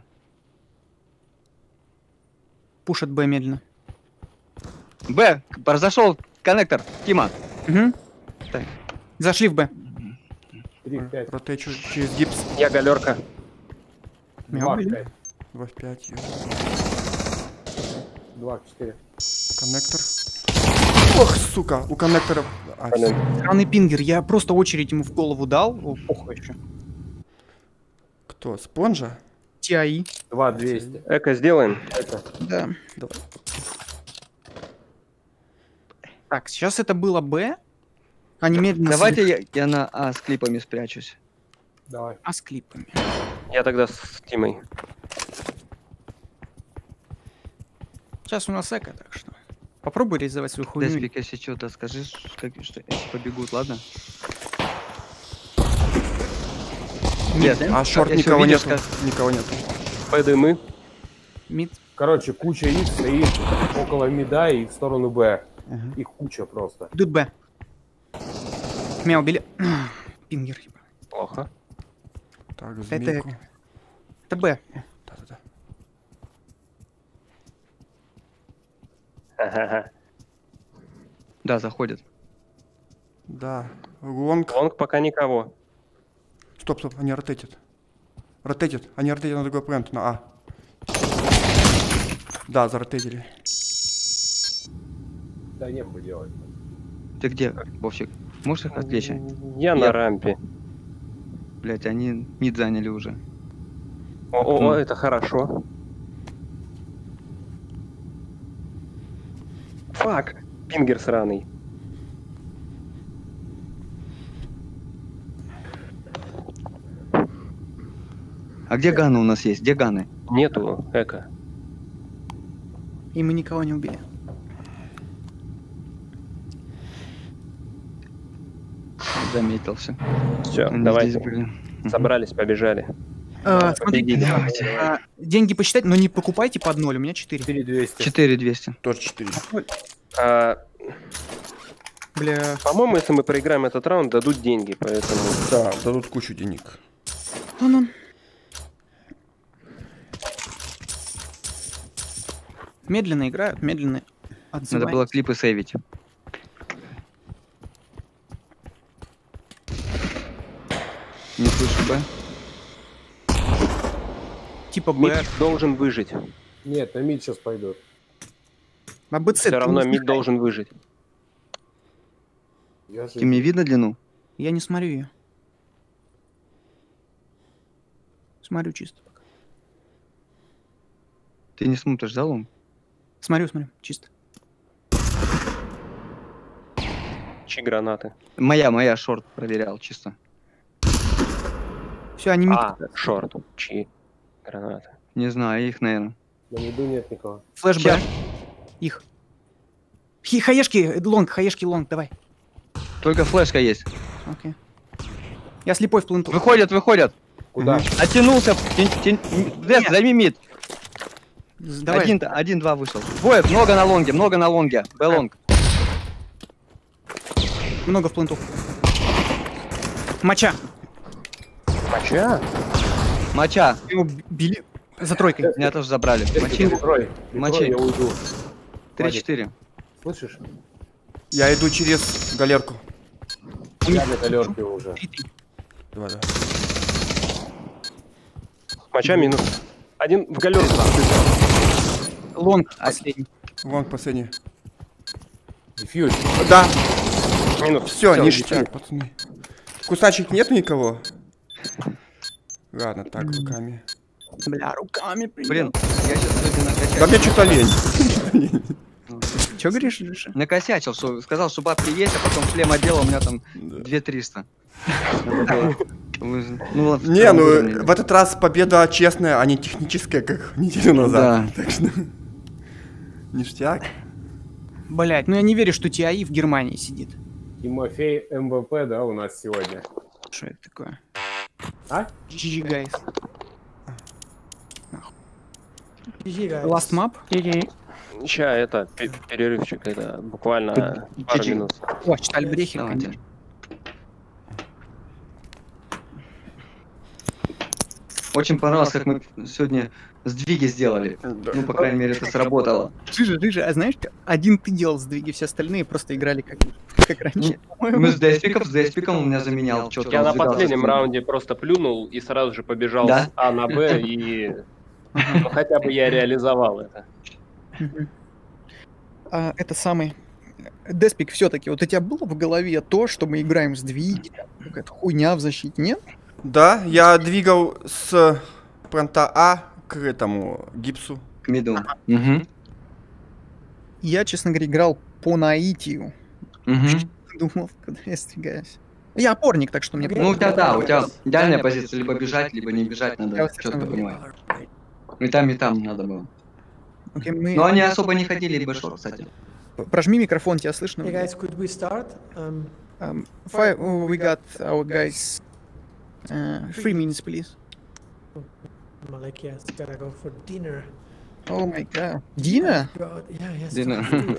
Пушат Б медленно. Б, произошел коннектор. Тима. Угу. Так. Зашли в Б. три в пять. Ротечу через гипс. Я галерка. два в блин. пять. два в пять. два в четыре. Коннектор. Ох, сука, у коннектора... А, Блин. Странный пингер, я просто очередь ему в голову дал. О, похуй еще. кто? Спонжа? ти ай. два двести. Эко сделаем. Это. Да. Давай. Так, сейчас это было Б. Они медленно... Давайте я, я на А с клипами спрячусь. Давай. А с клипами. Я тогда с Тимой. Сейчас у нас эко, так что... Попробуй реализовать свою хуйню. Деспик, если что-то скажи, как, что если побегут, ладно? Нет, да? А шорт Если никого увидишь, нету. как- Никого нету. Пэдымы. Мид. Короче, куча их стоит около мида и в сторону Б. Их куча просто. Идут Б. Меня убили. Пингер. Плохо. Так, Это змейку. эко. Это Б. Да-да-да. Ага. Да, заходят. Да. Лонг. Лонг пока никого. Стоп, стоп, они ротетят. Ротетят. Они ротетят на другой плент, на А. Да, заротетили. Да нехуй делать. Ты где, Вовчик? Можешь их отвлечь? Я на Я- рампе. Блять, они мид заняли уже. О, о, о, это хорошо. Фак. Пингер сраный. А где ганы у нас есть? Где ганы? Нету эко. И мы никого не убили. Заметился. Все, Они давайте. здесь были. Собрались, побежали. А, смотрите, победили. а, деньги посчитать, но не покупайте под ноль, у меня четыре. четыре двести. четыре двести. Тоже четыре. А, Бля. по-моему, если мы проиграем этот раунд, дадут деньги, поэтому... Да, дадут кучу денег. Ну-ну. Медленно играют, медленно Надо отзываются. было клипы сейвить. Не слышу, Б. Типа Мид Б. должен выжить. Нет, на мид сейчас пойдут. А БЦ Все ты равно не мид знаешь. должен выжить. Я же... Тебе мне видно длину? Я не смотрю ее. Смотрю чисто. пока. Ты не смотришь, да, Лом? Смотрю, смотрю, чисто. Чи гранаты. Моя, моя шорт проверял чисто. Все, они мид. А, шорт. Чи гранаты. Не знаю, их, наверное. На миду нет никого. Флэш Б. Ща. Их. Хи, хаешки, лонг, хаешки, лонг, давай. Только флешка есть. Окей. Я слепой в пленту. Выходят, выходят. Куда? Оттянулся. Тин- тин- Дес, Нет. займи мид. Давай. Один, один-два вышел. Двое, много на лонге, много на лонге. Б-лонг. Много в пленту. Моча. Моча? Моча. Его били за тройкой. Меня тоже забрали. Мочи. Прикрой, Мочи. прикрой, я уйду. три-четыре. Слышишь? Я иду через галерку. Я на галерке уже. Давай, давай. Моча минус. Один в галерку. Лонг последний. Вон последний. Дефьюз. Да, Минус. все, Всё, ништяк, пацаны. Кусачек нету никого? Ладно, так, руками. Бля, руками Блин, я сейчас сегодня Да накосячил. мне что-то лень. Че говоришь, Леша? Накосячил, что сказал, что бабки есть, а потом шлем одел, у меня там две триста. Надо было- Ну, ладно, Не, втором ну уровне. в этот раз победа честная, а не техническая, как неделю назад. Так что... Ништяк. Блять, ну я не верю, что ти ай в Германии сидит. Тимофей эм вэ пэ, да, у нас сегодня. Что это такое? А? джи джи, guys. джи джи, guys. Last map? Ща, это, пе- перерывчик, это буквально Тут пару джи джи. минут. О, Штальбрехер, Давайте. конечно. Очень понравилось, как мы сегодня сдвиги сделали. Ну, по крайней мере, это сработало. Жижа, Жижа, а знаешь, один ты делал сдвиги, все остальные просто играли как, как раньше. Не, по-моему. Мы с Деспиком, с Деспиком у меня заменял. Что-то Я он на сдвигался последнем с ним. раунде просто плюнул и сразу же побежал Да? с А на Б, и ну, хотя бы я реализовал это. Мгм. А, это самый... Деспик, все-таки, вот у тебя было в голове то, что мы играем с двигателем, какая-то хуйня в защите, нет? Да, я двигал с пронта А к этому гипсу. К миду. Мгм. Я, честно говоря, играл по наитию. Мгм. Думал, куда я сдвигаюсь. Я опорник, так что мне... Ну, у тебя, да, у тебя идеальная позиция, либо бежать, либо не бежать, Я надо вот четко честно понимать. И там, и там надо было. Окей, мы... Но они особо не ходили в бэшор, кстати. Прожми микрофон, тебя слышно? Hey guys, could we start? Um, Um, five, oh, we got our guys. Uh, three minutes, please. Malik, yes, gotta go for dinner. Oh my god. Dina? God, yeah, yes. Dinner. food.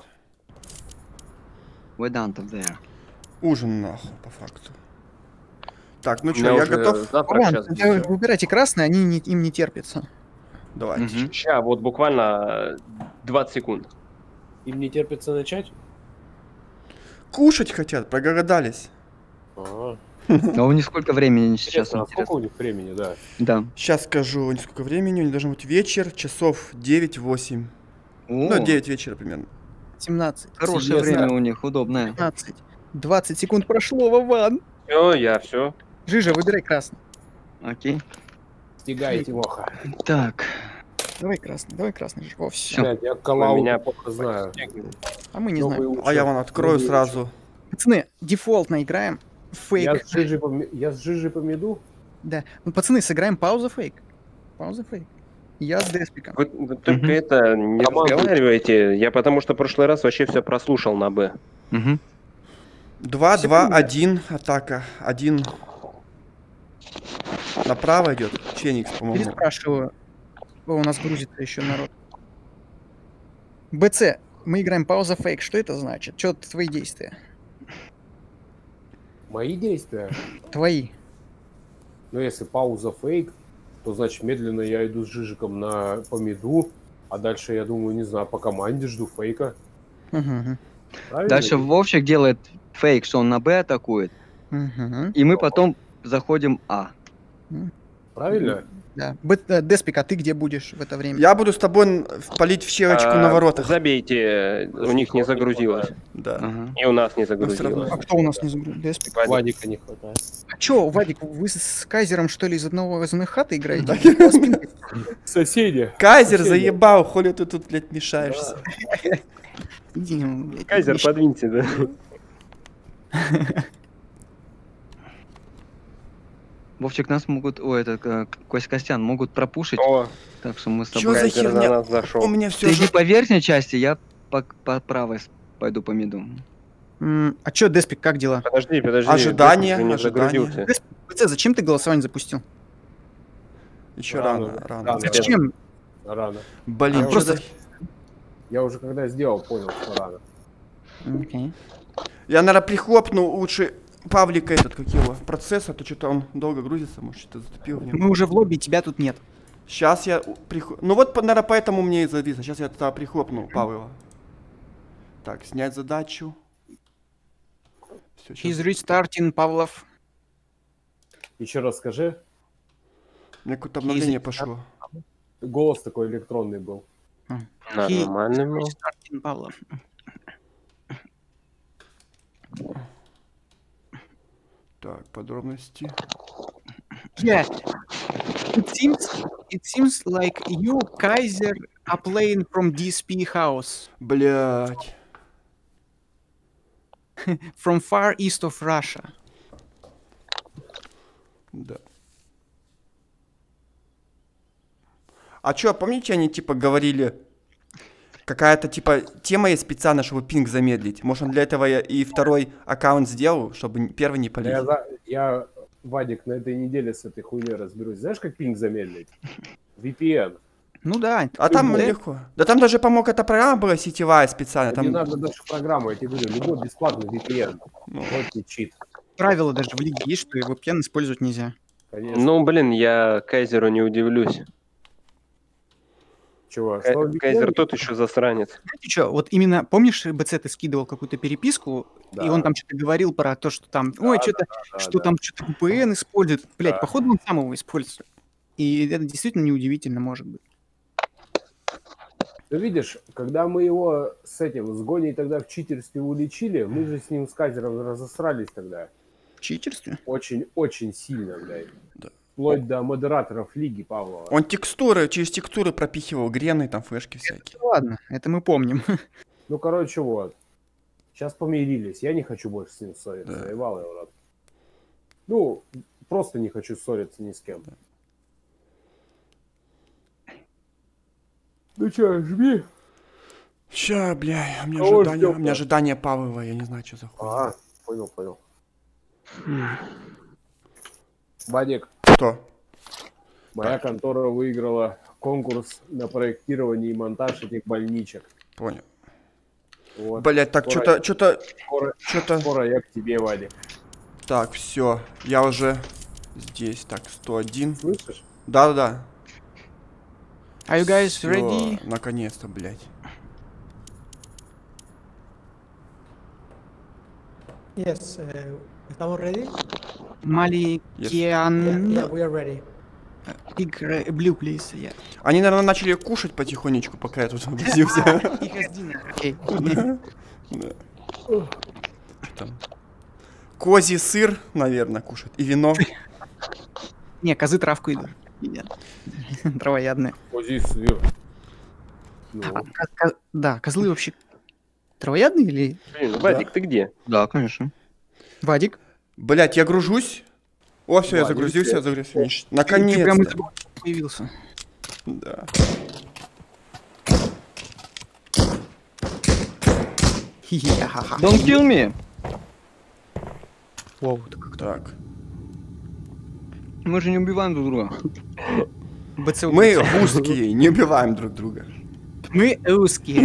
We're done up there. Ужин нахуй, по факту. Так, ну У что, меня я уже готов? завтрак Роман, сейчас. вы- выбирайте красные, они не, им не терпятся. Давайте. Мгм. Сейчас, вот буквально двадцать секунд. Им не терпится начать? Кушать хотят, проголодались. А, Но у них сколько времени сейчас, интересно, а сколько интересно? у них времени, да? Да. Сейчас скажу, сколько времени, у них должно быть вечер, часов девять-восемь. О, Ну, девять вечера примерно. семнадцать. хорошее Интересно. время у них, удобное. пятнадцать. двадцать секунд прошло, Вован. Все, я все. Жижа, выбирай красный. Окей. Стегай, Тимоха. Так. Давай красный, давай красный. Жиж. Во, все. Блядь, я Калау меня плохо знаю. А мы не Новый знаем. учат, А я вон открою новый сразу. Пацаны, дефолтно играем. Фейк. Я с жижей по, ми- я с жижей по меду? Да. Ну, пацаны, сыграем пауза фейк. Пауза фейк. Я с Деспиком. Вы, вы только Мгм. это не Команду. разговаривайте. Я потому что в прошлый раз вообще все прослушал на Б. Угу. Два, Все два, понимают. один, атака. Один направо идет. Феникс, по-моему. Переспрашиваю. О, у нас грузится еще народ. БЦ, мы играем пауза фейк. Что это значит? Что твои действия? Мои действия? Твои. Ну, если пауза фейк, то значит медленно я иду с жижиком на по миду, а дальше я думаю, не знаю, по команде жду фейка. Мгм, Правильно? Дальше Вовчик делает фейк, что он на Б атакует, мгм. и мы потом заходим А. Правильно? Да. Б- э, Деспик, а ты где будешь в это время? Я буду с тобой н- палить в щелочку А, на воротах. Забейте, у них не загрузилось. Да. Ага. И у нас не всё равно. загрузилось. А кто у нас не загрузил? Деспик. Вадик. Вадика не хватает. А чё, Вадик, вы с Кайзером что ли из одного из одной хаты играете? По спинке. Соседи. Кайзер Соседи. заебал, хули ты тут, блядь, мешаешься. Иди, ну, блядь, Кайзер, не подвиньте, да. Вовчик, нас могут, ой, это э, Кость Костян, могут пропушить, О, так что мы с Чё тобой... за Кайзер херня? на нас зашел. У меня все Ты же... иди по верхней части, я по, по правой с- пойду по миду. М, А чё, Деспик, как дела? Подожди, подожди. Ожидание, Бэшик же не ожидание. загрузился. Деспик, БЦ, зачем ты голосование запустил? Еще Рано, рано, рано. рано. Зачем? Рано. Блин, А, чё просто- за- Я уже когда сделал, понял, что рано. Окей. Я, наверное, прихлопну лучше Павлика этот, как его, процессор, то что-то он долго грузится, может, что-то затупил в нем. Мы уже в лобби, тебя тут нет. Сейчас я прихлоп... Ну вот, наверное, поэтому мне и зависло. Сейчас я тогда прихлопну Павла. Так, снять задачу. Все, He's restarting, Павлов. Еще раз скажи. У меня какое-то обновление пошло. Голос такой электронный был. He Нормально. ну. restarting, Павлов. Так, подробности. Yeah. It seems, it seems like you, Kaiser, are playing from ди эс пи house. Блять. From far east of Russia. Да. А чё, помните, они типа говорили, какая-то типа тема есть специально, чтобы пинг замедлить. Может, он для этого я и второй аккаунт сделал, чтобы первый не полез. Я, за- я, Вадик, на этой неделе с этой хуйней разберусь. Знаешь, как пинг замедлить? ви пи эн. Ну да. А там Да? легко. Да там даже помог, эта программа была сетевая специально. Не Там... надо даже программу, я тебе говорю, любой бесплатный ви пи эн. Ну. Вот тебе чит. Правило даже в лиге есть, что ви пи эн использовать нельзя. Конечно. Ну, блин, я Кайзеру не удивлюсь. Чего? Кай- Что ви пи эн? Кайзер тот еще засранец. Знаете что, вот именно, помнишь, БЦ ты скидывал какую-то переписку, Да. и он там что-то говорил про то, что там, ой, Да, что-то, да, что да. там что-то ви пи эн использует. Блять, Да. походу он сам его использует. И это действительно неудивительно может быть. Ну видишь, когда мы его с этим, с Гоней тогда в читерстве уличили, мы же с ним с Казером разосрались тогда. В читерстве? Очень-очень сильно, блядь. Да. Вплоть до модераторов лиги Павлова. Он текстуры, через текстуры пропихивал грены, там флешки всякие. Ладно, это мы помним. Ну, короче, вот. Сейчас помирились. Я не хочу больше с ним ссориться. Да. Заебал его, рад. Ну, просто не хочу ссориться ни с кем. Ну чё, жми. Ща, бля, у меня Кого ожидание, ждём, у меня да? ожидание Павлова, я не знаю, что за хуй. Ага, понял, понял. Вадик, Что? моя контора выиграла конкурс на проектирование и монтаж этих больничек. Понял. Вот. Блять, так, Скоро- что-то, что-то, Скоро, что-то... скоро я к тебе, Вадик. Так, все, я уже здесь, так, сто один. Слышишь? Да-да-да. Are you guys Всё, ready? наконец-то, блядь. Yes, uh, estamos ready? Mali Yes. Yeah, can yeah, we are ready. pick re- blue, please. Yeah. Они, наверное, начали кушать потихонечку, пока я тут возился. He has dinner. Okay. Да. Что там? Козий сыр, наверное, кушать. И вино. Не, козы травку едят. Едят. Травоядные. Козий сыр. Ну, А, ко- ко- Да, козлы вообще травоядные или... Блин, Вадик, ты где? Да, конечно. Вадик? Блять, я гружусь. О, все, я Ладно, загрузился, я всё. загрузился. Ты прям Наконец-то. из- появился. Да. Хи-хи, ха-ха. Don't kill me. Воу, так Так. Мы же не убиваем друг друга. БЦ Мы узкие, не убиваем друг друга. Мы узкие.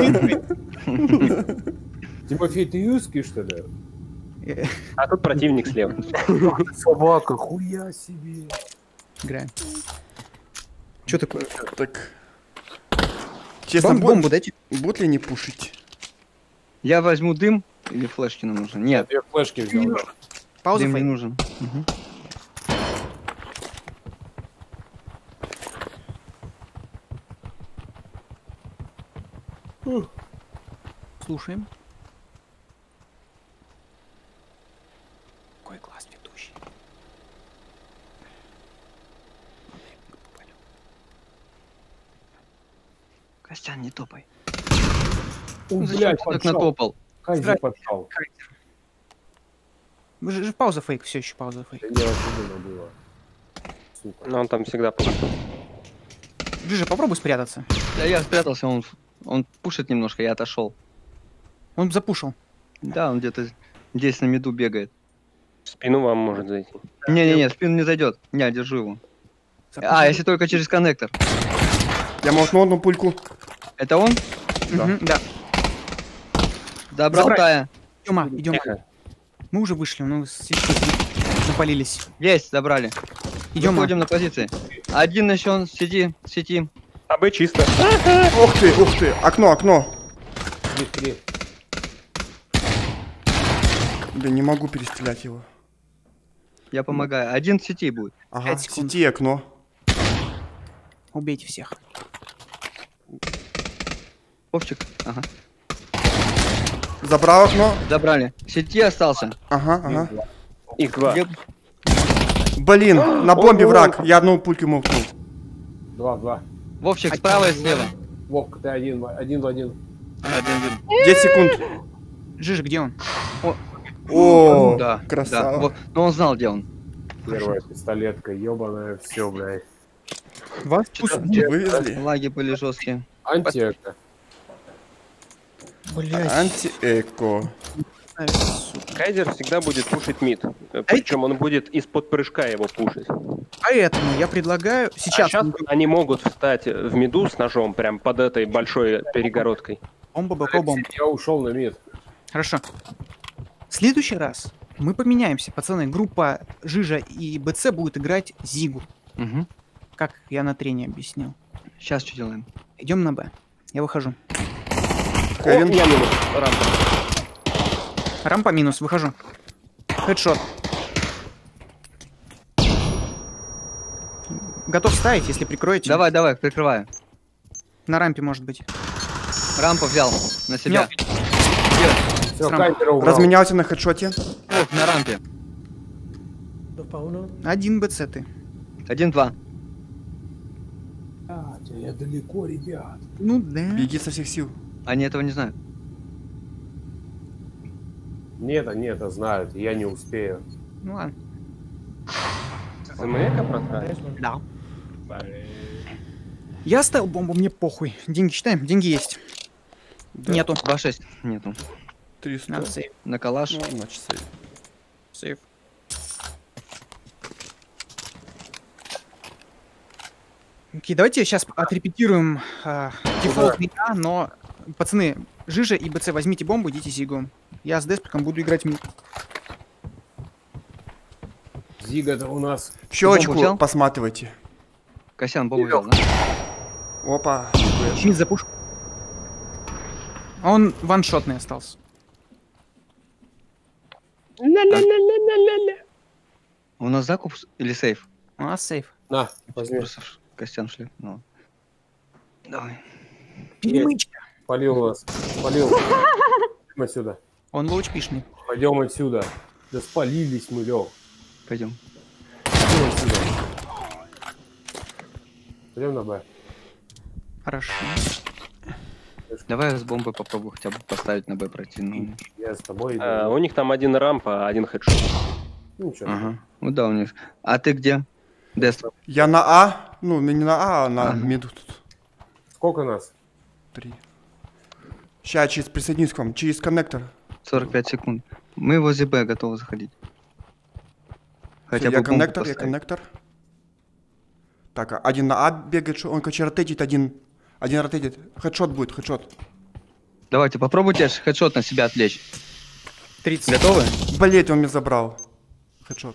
Тимофей, ты юрский, что ли? А тут противник слева. Собака, хуя себе. Играем. Что такое? Так. Честно, Бом- бу- бомбу дайте. будут ли не пушить? Я возьму дым или флешки нам нужно? Нет, Я флешки взял. да. Пауза, дым не фейк. нужен. Мгм. Слушаем. Какой класс ведущий. Костян, не топай. О, Зачем блядь, ты так подшел. натопал? Кази подшел. Вы же, же пауза фейк, все еще пауза фейк. Да не ожиданно было. Сука. Но он там всегда пушит. Жижа, попробуй спрятаться. Да я спрятался, он, он пушит немножко, я отошел. Он запушил. Да, он где-то здесь на меду бегает. В спину вам может зайти. Не-не-не, в спину не зайдет. Не, держу его. Запушил. А, если только через коннектор. Я молотнул одну пульку. Это он? Мгм, да. Добрал Забрать. Тая. Идем, идем. Тихо. Мы уже вышли, ну сейчас запалились. Есть, забрали. Идем. Выходим на позиции. Один еще в сети, в сети. А Б чисто. Ух ты, ух ты. Окно, окно. Три, три. Блин, не могу перестрелять его. Я помогаю. Один в сети будет. Ага, Пять в секунд. сети окно. Убейте всех. Вовчик. Ага. Забрал окно. Забрали. В сети остался. Ага, ага. Их два. Где- Блин, на бомбе враг. Я одну пульку ему укнул. Два, два. Вовчик, справа и слева. Вовка, ты один, в- один в один. десять секунд. Жижа, где он? О, Да, да. красава. Вот. Но он знал, где он. Первая пистолетка, ебаная, все, блядь. Вас Вывезли. Лаги были жесткие. Антиэко. Блять. Антиэко. Кайзер всегда будет пушить мид. Причем он будет из-под прыжка его пушить. Поэтому я предлагаю А сейчас. сейчас они могут встать в миду с ножом прям под этой большой перегородкой. Бомба, бомба, бомба. Я ушел на мид. Хорошо. В следующий раз мы поменяемся, пацаны. Группа Жижа и БЦ будет играть Зигу. Угу. Как я на трене объяснил. Сейчас что делаем? Идем на Б. Я выхожу. Кевин. О, я минус. Рампа. Рампа минус, выхожу. Хедшот. Готов ставить, если прикроете. Давай, давай, прикрываю. На рампе может быть. Рампа взял на себя. Все, Срам. камера убрал. Разменялся на хедшоте. О, на рампе. Dos pa' uno. Один БЦ ты. Один-два. А, я далеко, ребят. Ну да. Беги со всех сил. Они этого не знают. Нет, они это знают, я не успею. Ну ладно. ЗМЭКа просрали? Nice one. Да. Я оставил бомбу, мне похуй. Деньги считаем? Деньги есть. Нету. два шесть. Нету. триста. Надо сейв. На калаш. Ну, значит, сейв. Сейв. Окей, давайте сейчас отрепетируем э, дефолтный А, но, пацаны, Жижа и БЦ, возьмите бомбу, идите Зигу. Я с Деспиком буду играть мид. Зига-то у нас... В щелочку взял? посматривайте. Косян бомбу взял, да? Опа. Мид запуш. Он ваншотный остался. У нас закуп с- или сейф? У нас сейф. На, возьми. Просто ш- Костян шлеп. Ну. Давай. Перемычка. Полил нас. Полил. Пойдем отсюда. Он лоучпишный. Пойдем отсюда. Да спалились мы, Лёх. Пойдем. Пойдем отсюда. Пойдем на Б. Хорошо. Давай с бомбой попробую хотя бы поставить на Б пройти. Ну, Я с тобой иду. А, у них там один рампа, один хедшот. Ну, чё. ага. Ну да, у них. А ты где? Дест. Я на А. Ну, не на А, а на Ага. миду тут. Сколько нас? Три. Сейчас через присоединюсь к вам. Через коннектор. сорок пять секунд. Мы возле Б готовы заходить. Хотя Всё, бы я бомбу коннектор, я поставить. коннектор. Так, а один на А бегает, что- он, короче, ротейтит один. Один ротейтит. Хедшот будет, хедшот. Давайте попробуйте хедшот на себя отвлечь. тридцать. Готовы? Блять, он меня забрал. Хедшот.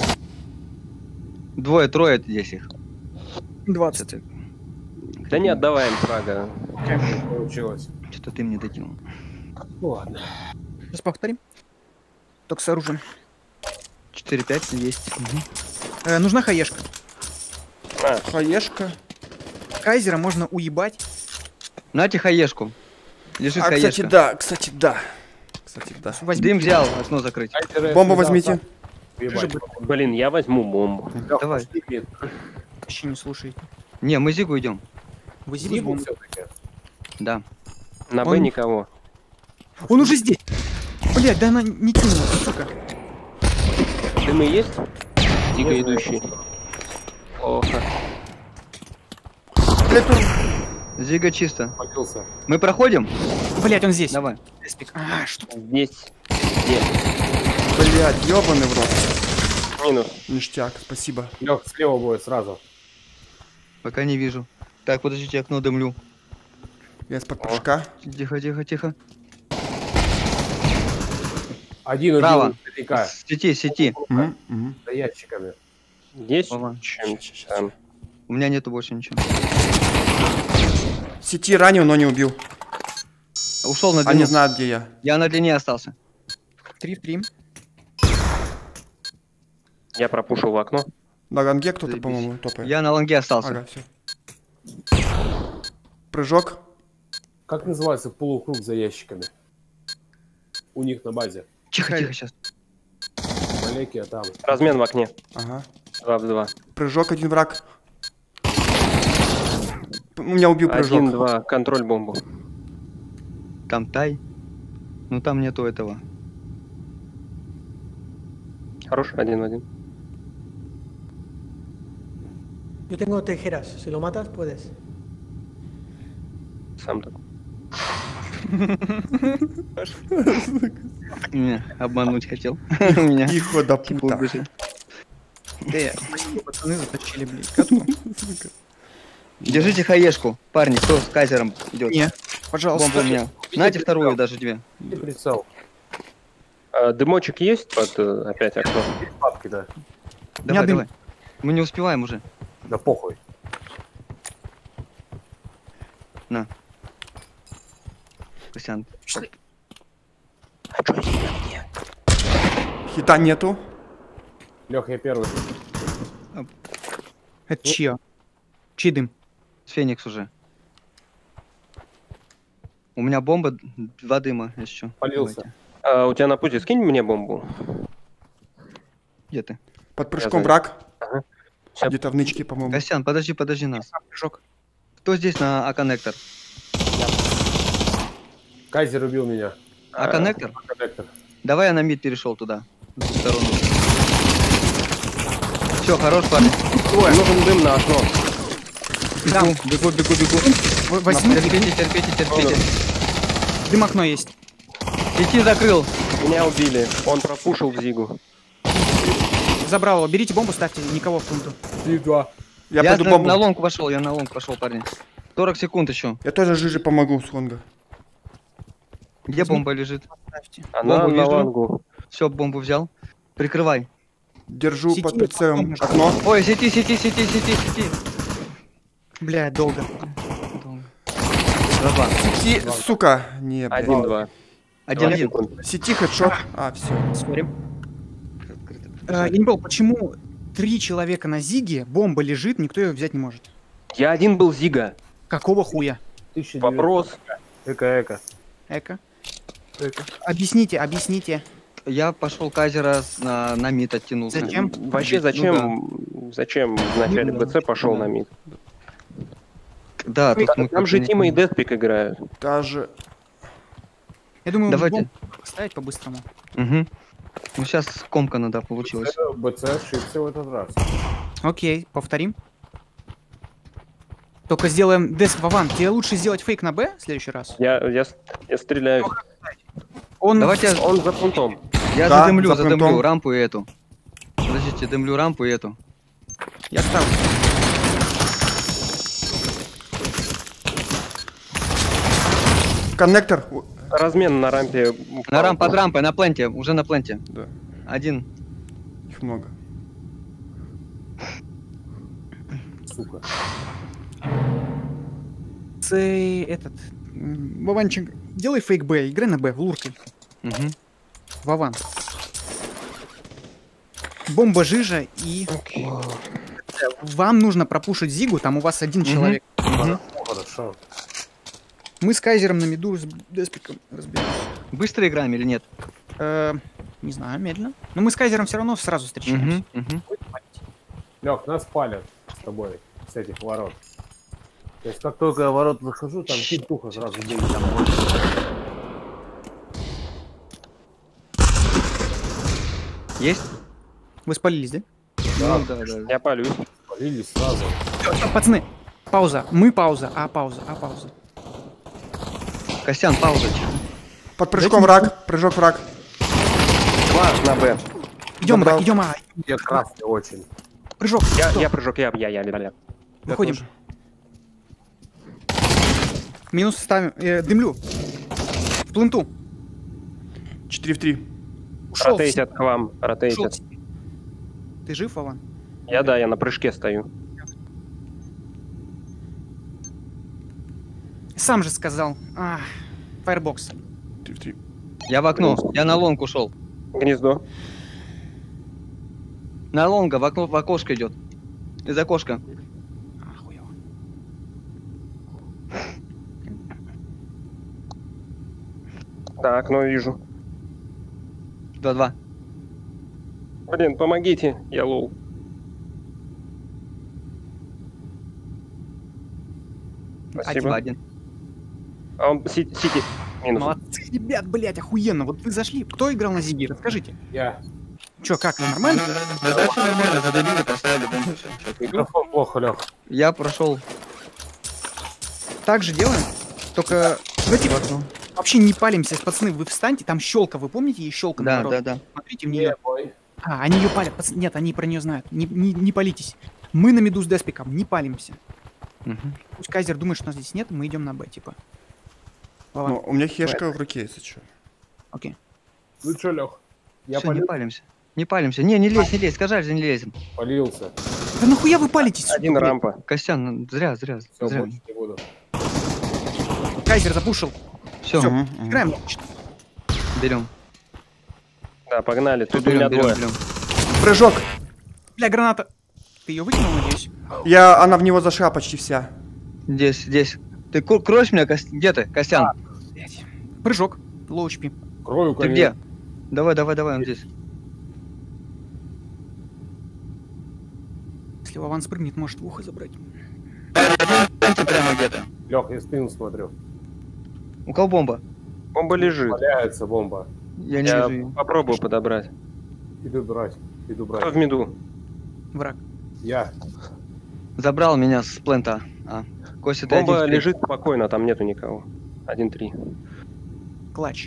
Двое-трое здесь их. двадцать. Да не отдаваем фрага. Получилось. Что-то ты мне докинул. Ну ладно. Сейчас повторим. Только с оружием. четыре-пять есть. Э, нужна хаешка. Хаешка. Кайзера можно уебать. Нате хаешку. Лежит А, хаешка. кстати, да, кстати, да. Кстати, да. Возьми. Дым взял, окно закрыть. Бомбу возьмите. Ебать. Блин, я возьму бомбу. Лёх, Давай. пошли, блин. Вообще не слушайте. Не, мы Зигу идем. Вы зибу Зигу бомбу. всё-таки. Да. На Б Он- никого. Он уже здесь. Блять, да она не кинула, сука. Дымы есть? Дико идущий. Плохо. Блять, он... Зига чисто. Полился. Мы проходим? Блять, он здесь. Давай. Деспик. А, что? Здесь. Здесь. Блять, ёбаный в рот. Минус. Ништяк, спасибо. Лёх, слева будет сразу. Пока не вижу. Так, подождите, окно дымлю. Я из-под прыжка. Тихо, тихо, тихо. Один Право. убил наверняка. Сети, сети. Мгм, мгм. За ящиками. Есть Ага. чем Ща, ща, ща. там. У меня нету больше ничего. Сети ранил, но не убил. Ушел на длину. Они знают, где я. Я на длине остался. Три в три. Я пропушил в окно. На ранге кто-то, Заебись. по-моему, топает. Я на лонге остался. Ага, все. Прыжок. Как называется полукруг за ящиками? У них на базе. Тихо, тихо, сейчас. Малеки, а там. Размен в окне. Ага. Два в два. Прыжок, один враг. П- Меня убил прыжок. Один, два. Контроль бомбу. Там тай. Ну там нету этого. Хорош, один в один. Yo tengo tijeras. Si lo matas, puedes. Сам так. Не, обмануть хотел. Меня. Тихо до Типа пута. убежать. Э, спасибо, пацаны, затащили, блядь, катку. Держите хаешку. Парни, кто с кайзером идет? Не, пожалуйста. Бомба у меня. Знаете вторую, даже две. И прицел. А, дымочек есть под э, опять окно? И папки, да. Давай, дым. давай. Мы не успеваем уже. Да похуй. На. Костян. А что здесь на мне? Хита нету. Лех, я первый. Это чье? Чей дым? Феникс уже. У меня бомба, два дыма еще. Полился. А, у тебя на пути скинь мне бомбу. Где ты? Под прыжком за- враг. Ага. Ща- Где-то в нычке, по-моему. Костян, подожди, подожди нас. Прыжок. Кто здесь на А-коннектор? Кайзер убил меня. А-коннектор? Коннектор. Давай я на мид перешел туда. В ту сторону. Все, хорош, парни. Ой, нужен дым на окно. Да. Бегу, бегу, бегу. В- Возьми, Терпите, терпите, терпите. дым окно есть. Сети закрыл. Меня убили. Он пропушил в Зигу. Забрал его. Берите бомбу, ставьте никого в пункту. два. Я, Я, пойду на, бомбу. на лонг пошел, я на лонг пошел, парни. сорок секунд еще. Я тоже Жиже помогу с лонга. Где бомба лежит? Ставьте. Она Бомбу на вижу. лангу. Все, бомбу взял. Прикрывай. Держу Сети, под прицелом окно. окно. Ой, сети, сети, сети, сети, сети. Бля, долго. Два-два. Сети, сука. Не, блядь. Один-два. Один-один. Сети хедшот. А, все. Спорим. Э, Я не понял, почему три человека на Зиге, бомба лежит, никто ее взять не может. Я один был Зига. Какого хуя? тысяча девятьсот. Вопрос. Эко-эко. Эко. Эко. Объясните, объясните. Я пошел Кайзера с- на, на мид оттянул. Зачем? Вообще, зачем, зачем в начале Ну да. БЦ пошел Да. на мид? Да, тут мы Там же как-то Тима и не- Деспик играют. Даже... Я думаю, Давайте. бомбу поставить по-быстрому. Мгм. Ну сейчас комкано, да, получилось. БЦ ошибся в этот раз. Окей, повторим. Только сделаем... Дес, Вован, тебе лучше сделать фейк на Б в следующий раз? Я, я, я стреляю. Он... Давайте Он за пунктом. я Да, задымлю, за задымлю пунктом. рампу и эту. Подождите, дымлю рампу и эту. Я ставлю. Коннектор. Размен на рампе. На рамп, под рампой, на пленте, уже на пленте. Да, Один. их много. Сука. Цей... Этот... м, Вованчик, делай фейк Б, играй на Б, в луркой. Мгм. Вован. Бомба Жижа и... Вам нужно пропушить Зигу, там у вас один Мгм. человек. Мгм. Хорошо. Мы с Кайзером на миду с Деспиком разберемся. Быстро играем или нет? Э, не знаю, медленно. Но мы с Кайзером все равно сразу встречаемся. Мгм, мгм. Лех, нас палят с тобой, с этих ворот. То есть как только я в ворот выхожу, там китуха сразу будет. Есть? Вы спалились, да? Да, Ну, да, да. Я палюсь. Полились сразу. Всё, всё, пацаны, пауза. Мы пауза, а пауза, а пауза. Костян, пауза. Под прыжком враг. Прыжок враг. Два на Б. Идем, Забрал. идем, а, Я красный очень. прыжок. Я, Стоп. я прыжок, я, я, я, я, я. Выходим. тоже. Минус ставим, э, дымлю. В пленту. четыре в три. Ушел. Ротейтят к вам, ротейтят. Ты жив, Вован? Я, да, я на прыжке стою. Сам же сказал. А, Фаербокс. три в три. Я в окно, я на лонг ушел. Гнездо. На лонга, в, окно, в окошко идет. Из окошка. Охуел. Да, окно вижу. два-два. Блин, помогите, я лол. Спасибо. Один. А он сити, сити. Минус. Молодцы, ребят, блять, охуенно. Вот вы зашли. Кто играл на Зиге? Расскажите. Я. Че, как, нормально? Задача нормально, задавили, поставили бомбу. Микрофон плохо, Лех. Я прошел Так же делаем. Только давайте в окно. вообще не палимся, пацаны. Вы встаньте, там щелка, вы помните, есть щелка Да, на да, да. Смотрите в нее. Ой. А, они ее палят. Пацаны, нет, они про нее знают. Не, не, не палитесь. Мы на миду с Деспиком, не палимся. Мгм. Пусть Кайзер думает, что нас здесь нет, мы идем на Б, типа. Вован, Ну, у меня хешка в руке, если что. окей. Ну чё, Лех? Я Всё, не полил- палимся. Не палимся. Не, не лезь, не лезь. Скажи, же не лезем. полился. Да нахуя вы палитесь? сука, Один блядь? рампа. Костян, ну, зря, зря. Все, зря. больше не буду. Кайзер запушил. Все, Все, Мгм, мгм. играем. берем. Да, погнали. Тут у Берем, меня берем, двое. берем. Прыжок. Бля, граната. Ты ее выкинул, надеюсь? Я, она в него зашла почти вся. Здесь, здесь. Ты ку- кроешь меня, Кос- где ты, Костян? Прыжок. Low эйч пи. Крою, Ты конечно. где? Давай, давай, давай, он здесь. Если Вован спрыгнет, может в ухо забрать. Ты прямо где-то. Лех, я спину смотрю. У кого бомба? Бомба лежит. Валяется бомба. Я не Я вижу ее. попробую подобрать. Иду брать. Иду Кто в брать. миду? Враг. Я. Забрал меня с плента. А, Костя, ты Бомба один вперед. лежит спокойно, там нету никого. Один-три. Клатч.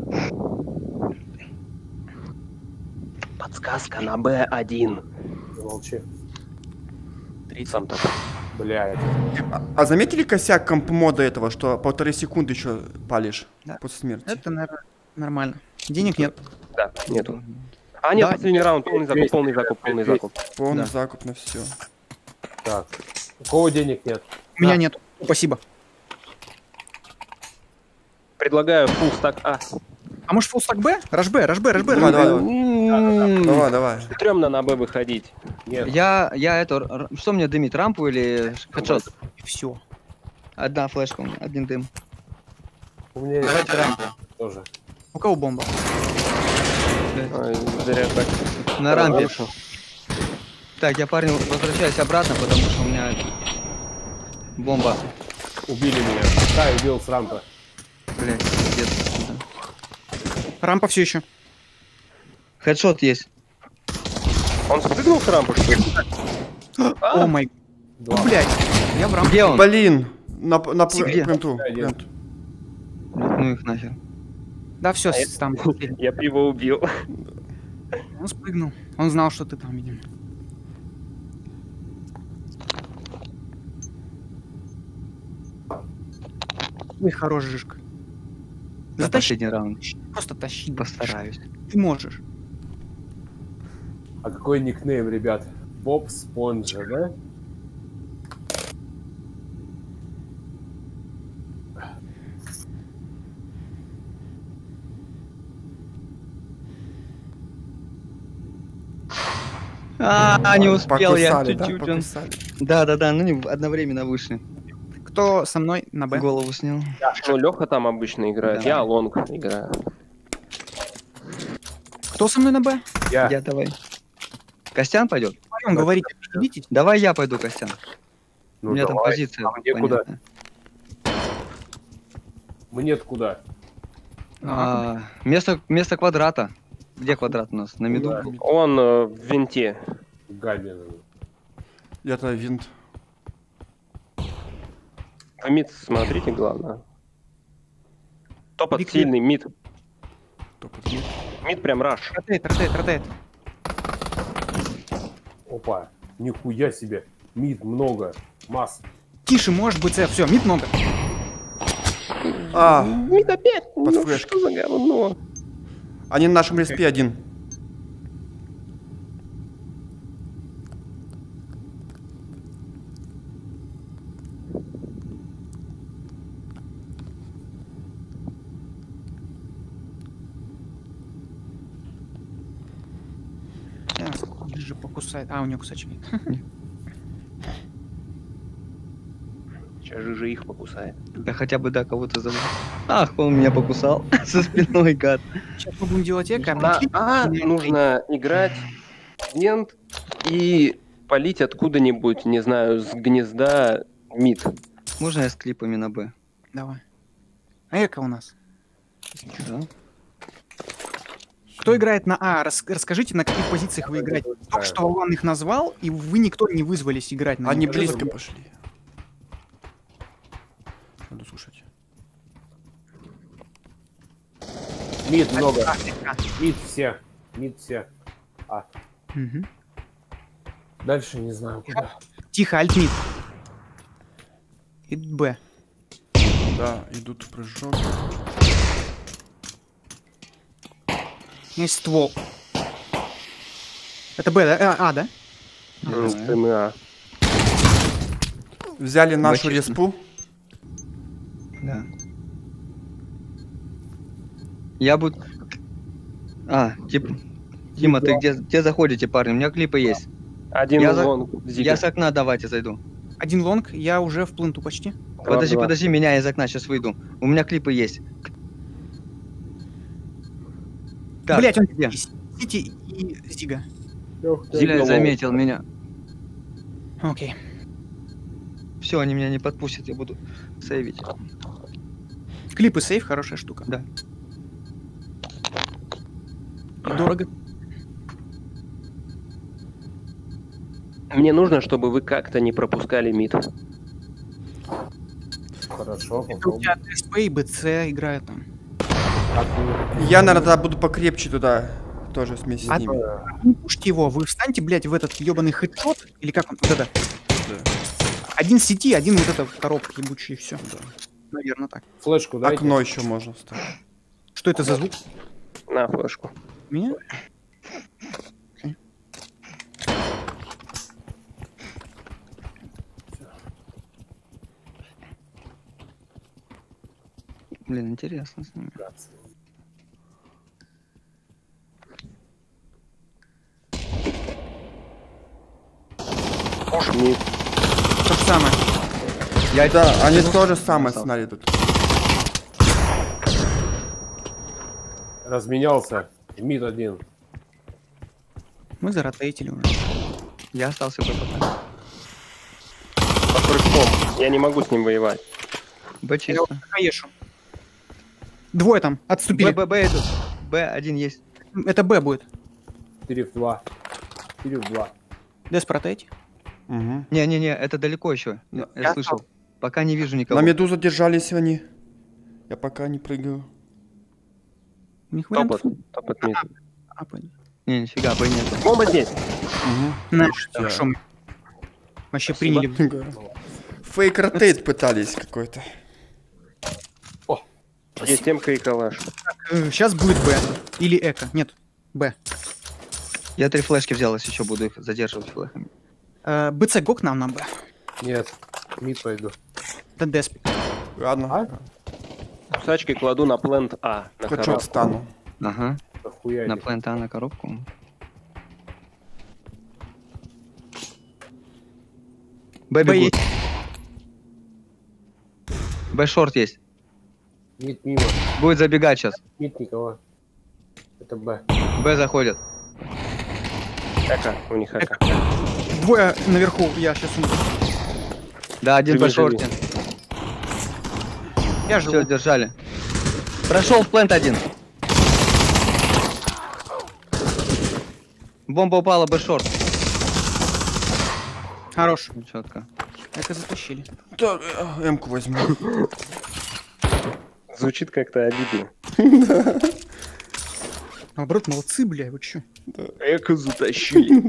Подсказка на Б один. Молчи. Сам так. Блядь. А, а заметили косяк комп-мода этого, что полторы секунды еще палишь Да. после смерти? Это, наверное, нормально. Денег нет. Да, нету. А, нет, Да. последний раунд, полный закуп, полный закуп, полный закуп. Полный Да. закуп на все. Так. У кого денег нет? У меня Да. нет. Спасибо. Предлагаю full stack А. А может фулстак Б? Раш Б, Раш Б, Раш Б, Давай, Раш Б. давай, давай, давай. Стремно на Б выходить. Нет. Я, я это, р- что мне дымит, рампу или хедшот? Все. Одна флешка у меня, один дым. У меня есть Давайте рампу. тоже. У кого бомба? Ой, зря так. На рампе. Хорошо. Так, я, парни, возвращаюсь обратно, потому что у меня бомба. Убили меня. Да, убил с рампы. Блять, пиздец. Рампа все еще. Хедшот есть. Он спрыгнул с рампы, что ли? О май. Два. Ну, блядь. Я в рампе. Где он? Блин, на, на пр- Где? пленту. Один. плент. Ну их нахер. Да, все, А я- там. Я б его убил. Он спрыгнул. Он знал, что ты там, видимо. Ой, хорош, Жишка. За Затащи, последний раунд. просто тащи. Постараюсь. Ты можешь. А какой никнейм, ребят? Боб Спонжа, да? А, не успел я Покусали, да? чуть-чуть. он- Покусали. Да, да, да, ну не одновременно вышли. Кто со мной на Б? Голову снял. Ну, Леха там обычно играет. Да. Я лонг играю. Кто со мной на Б? Я. Я давай. Костян пойдет? Вдвоем говорите, видите? Давай я пойду, Костян. Ну, У меня там давай. позиция. А мне куда? понятная. Мне-то куда? А, место, место квадрата. Где квадрат у нас? На меду? Да. Он э, в винте. Гадина. Я-то винт. Вы мид смотрите, главное. Топот Биг сильный, мид. Топот нет. Мид прям раш. Ротейт, ротейт, ротейт. Опа. Нихуя себе. Мид много. Масс. Тише, может быть, все, мид много. А, Мид опять. Под Ну, флешкой. что за говно? они на нашем респе один. Сейчас, ближе покусает. А, у него кусачек. Сейчас же их покусает. Да хотя бы, да, кого-то зовут. Ах, он меня покусал со спиной, гад. Сейчас мы будем делать эко. На А нужно играть вент и полить откуда-нибудь, не знаю, с гнезда мид. Можно я с клипами на Б? Давай. А эко у нас. Да? Кто играет на А? Рас- расскажите, на каких позициях вы играете. Только что Вован их назвал, и вы никто не вызвались играть на Они них. близко пошли. Надо слушать. Мид много. А, эко. Мид все. Мид все. А. Мгм. Дальше не знаю куда. Тихо, альт-мид. И Б. Да, идут в прыжок. Есть ствол. Это Б, да? А, а, да? М, ТМ А. Взяли нашу Бачишь? респу. Да. Я буду... А, типа... Дима, ты где, где заходите, парни? У меня клипы есть. Один Я за- лонг. Зига. Я с окна давайте зайду. Один лонг, я уже в пленту почти. Два, Подожди, два. подожди, меня из окна сейчас выйду. У меня клипы есть. Так, Блять, он где? Сити и Зига. Зиля заметил меня. Окей. Все, они меня не подпустят, я буду сейвить. Клипы сейв хорошая штука. Да. Дорого. Мне нужно, чтобы вы как-то не пропускали мид. Хорошо, У попробуем. тебя СП и БЦ играют там. Я, наверное, буду покрепче туда. Тоже вместе А с ними. Не пушьте его, вы встаньте, блядь, в этот ебаный хедшот, или как он, вот это. Один сети, один вот это коробка ебучая, и все. Наверное, так. Флешку дайте. Окно еще можно вставить. Что это за звук? На флешку. Меня? Блин, интересно с ними. Мид. То же самое. Я Да, они ну, тоже самое остался. сценарий тут. Разменялся. Мид один. Мы заротейтили уже. Я остался бы потом. Под прыжком. Я не могу с ним воевать. Б Я чисто. Хаешу. Двое там, отступили. Б, Б, Б идут. Б один есть. Это Б будет. четыре в два. четыре в два. Дес протейте. Угу. Не-не-не, это далеко еще. Я, Я слышал. Пока не вижу никого. На меду задержались они. Я пока не прыгаю. У них вариантов. Топот. Топот мид. А, понятно. Не, нифига, Б нет. Бомба здесь. Угу. На, хорошо мы. Вообще приняли. Фейк ротейт пытались какой-то. Есть темка и калаш. Сейчас будет Б. Или Эко. Нет, Б. Я три флешки взял, если еще буду их задерживать флешками. Э, БЦ гок нам на Б. Нет. Мид пойду. Это Деспи. Ладно. А? Кусачки кладу на плент А. На Хэдшот коробку. стану. Ага. Охуя. На плента на коробку. Б Б бегут. Б шорт есть. Мид мимо. Будет забегать сейчас. Мид никого. Это Б. Б заходит. Эко. У них эко. Двое наверху, я сейчас умру. Да, один Живи, по шорте. Я Все, живу. держали. Прошел в плент один. Бомба упала, Б шорт. Хорош. Четко. Эко затащили. Да, э, М-ку возьму. Звучит как-то обидно. Наоборот, молодцы, бля, вы чё? Эко затащили.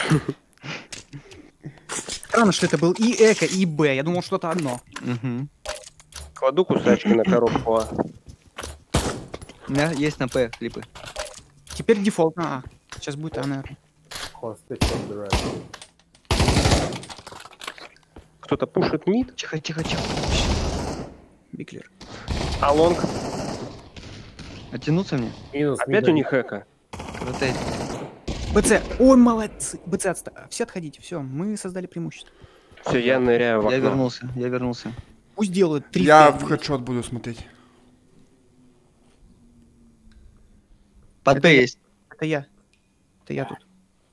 Странно, что это был и Эко, и Б. Я думал, что-то одно. Угу. Кладу кусачки на коробку А. У меня есть на П клипы. Теперь дефолт на А. Сейчас будет А, наверное. Hostage on the right. Кто-то пушит мид. Тихо, тихо, тихо. Биклер. А лонг. Оттянуться мне? Минус Опять мид у них эко. Ротейт. БЦ. Ой, молодцы. БЦ отста... Все отходите. Все, мы создали преимущество. Все, я ныряю в Я окно. вернулся, я вернулся. Пусть делают три. Я в хэдшот буду смотреть. Под Б я. есть. Это я. Это я тут.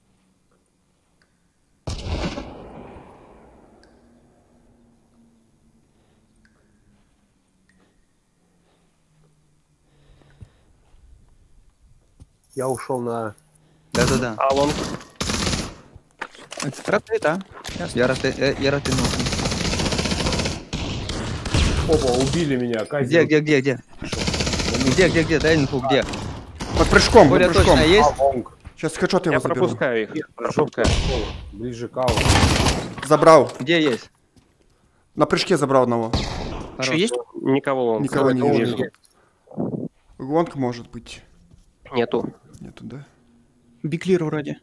Я ушел на... Да-да-да. А лонг. Ротейт, да. Ясно. Я, роте... э, я ротянулся. Опа, убили меня. Где, Кайзер. где, где, где? Где, где, где? Дай инфу, где? Под прыжком, под Более прыжком. точно есть? А, лонг. Сейчас хэдшот его Я заберу. пропускаю их. Пропускаю. Ближе к ауту. Забрал. Где есть? На прыжке забрал одного. Что Хорош. есть? Никого лонг. Никого не Никого вижу. нет. Лонг может быть. Нету. Нету, да? Биклир вроде.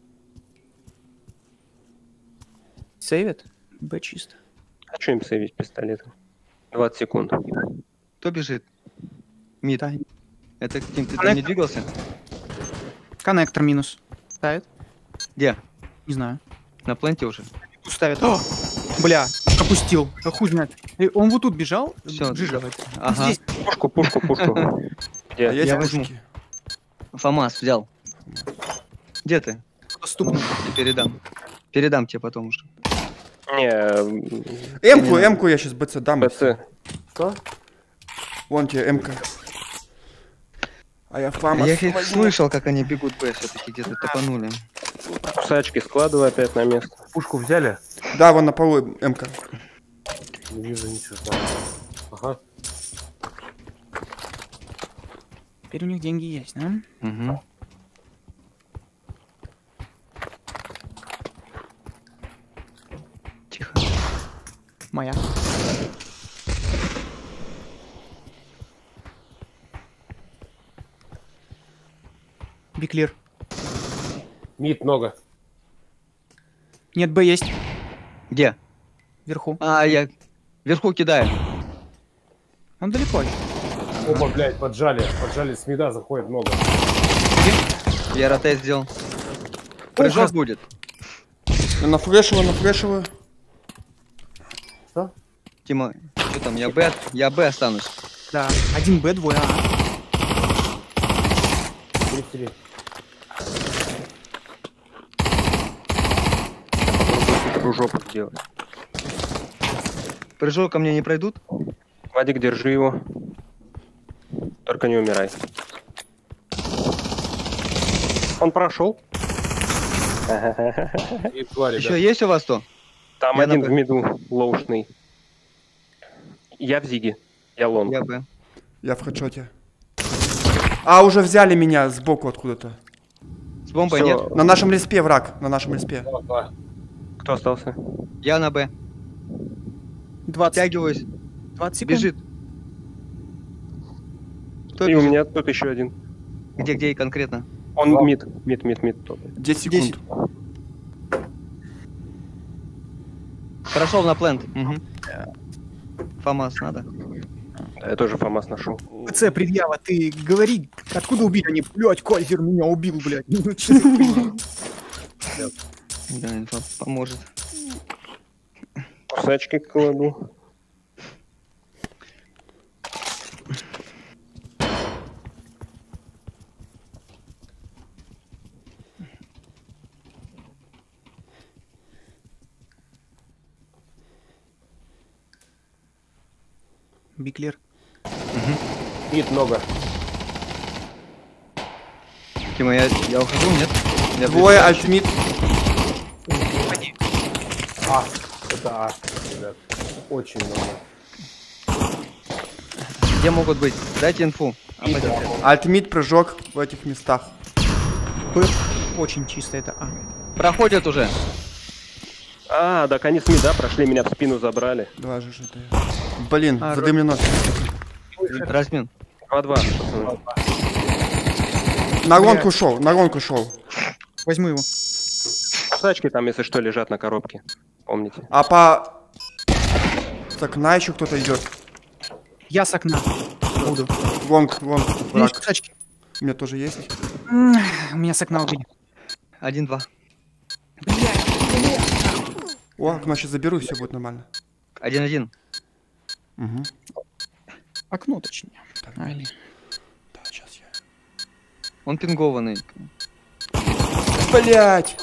Сейвит? Б чисто. А что им сейвить пистолетом? двадцать секунд. Кто бежит? Мид. Да. Это Тим, ты там не двигался? Коннектор минус. Ставит? Где? Не знаю. На пленте уже? Тут ставит. О! Бля, опустил. А хуй знает. Э, Он вот тут бежал. Все, Джи. давайте. Ага. Здесь. Пушку, пушку, пушку. А Где? есть Я возьму. пушки? ФАМАС взял. Где ты? Доступно. Я передам. Передам тебе потом уже. Не, Эмку, эмку я сейчас БЦ дам. БЦ. Что? Вон тебе эмка. А я фамас Я их возьму. слышал, как они бегут Б, все-таки где-то топанули. Кусачки складывай опять на место. Пушку взяли? Да, вон на полу эмка. Не вижу ничего. Да. Ага. Теперь у них деньги есть, да? Угу. Тихо. Моя. Биклир. Мид много. Нет, Б есть. Где? Вверху. А, я вверху кидаю. Он далеко. Оба, блядь, поджали. Поджали с мида, заходит много. Я ротейт сделал. Прыжок будет. Я нафрешиваю, нафрешиваю. Что? Тима, что там? Я Б, я Б останусь. Да. Один Б, двое А. Три-три. Кружок сделать. Прыжок ко мне не пройдут? Вадик, держи его. Только не умирай. Он прошел. И твари, Еще да. есть у вас то? Там Я один на- в миду, лоушный. Я в зиге. Я лонг. Я Б. Я в хедшоте. А, уже взяли меня сбоку откуда-то. С бомбой Всё. нет? На нашем респе враг, на нашем респе. Два, два. Кто остался? Я на Б. двадцать. Тягиваюсь. двадцать секунд. Бежит. Кто И у бежит? меня тут еще один. Где, где и конкретно? Он Два. мид, мид, мид, мид. топает. десять секунд. Прошел на плент. Угу. ФАМАС надо? Да, я тоже ФАМАС нашел. ПЦ, предъява, ты говори, откуда убили они? Блять, Кайзер меня убил, блядь. Ну, чё за хуйня? Да, инфа поможет. Кусачки кладу. Биклир. Мид много. Тима, я, я ухожу, нет? Я Двое ближе. альтмид. А, это А, ребят. Очень много. Где могут быть? Дайте инфу. А, Мид, пойдёте. Альтмид, прыжок в этих местах. Б очень чисто, это А. Проходят уже. А, так они с мида прошли, меня в спину забрали. Два же это. Блин, А, задымлено. Размин. два-два. пацаны. На гонку шел, на гонку шел. Возьму его. Кусачки там, если что, лежат на коробке. Помните? А по... С окна еще кто-то идет. Я с окна буду. Лонг, лонг, Видишь, враг. кусачки? У меня тоже есть. М, Меня с окна убили. Один-два. О, окно сейчас заберу, все будет нормально. Один-один. Угу. Окно, точнее. Али. Да, сейчас я. Он пингованный. Блять!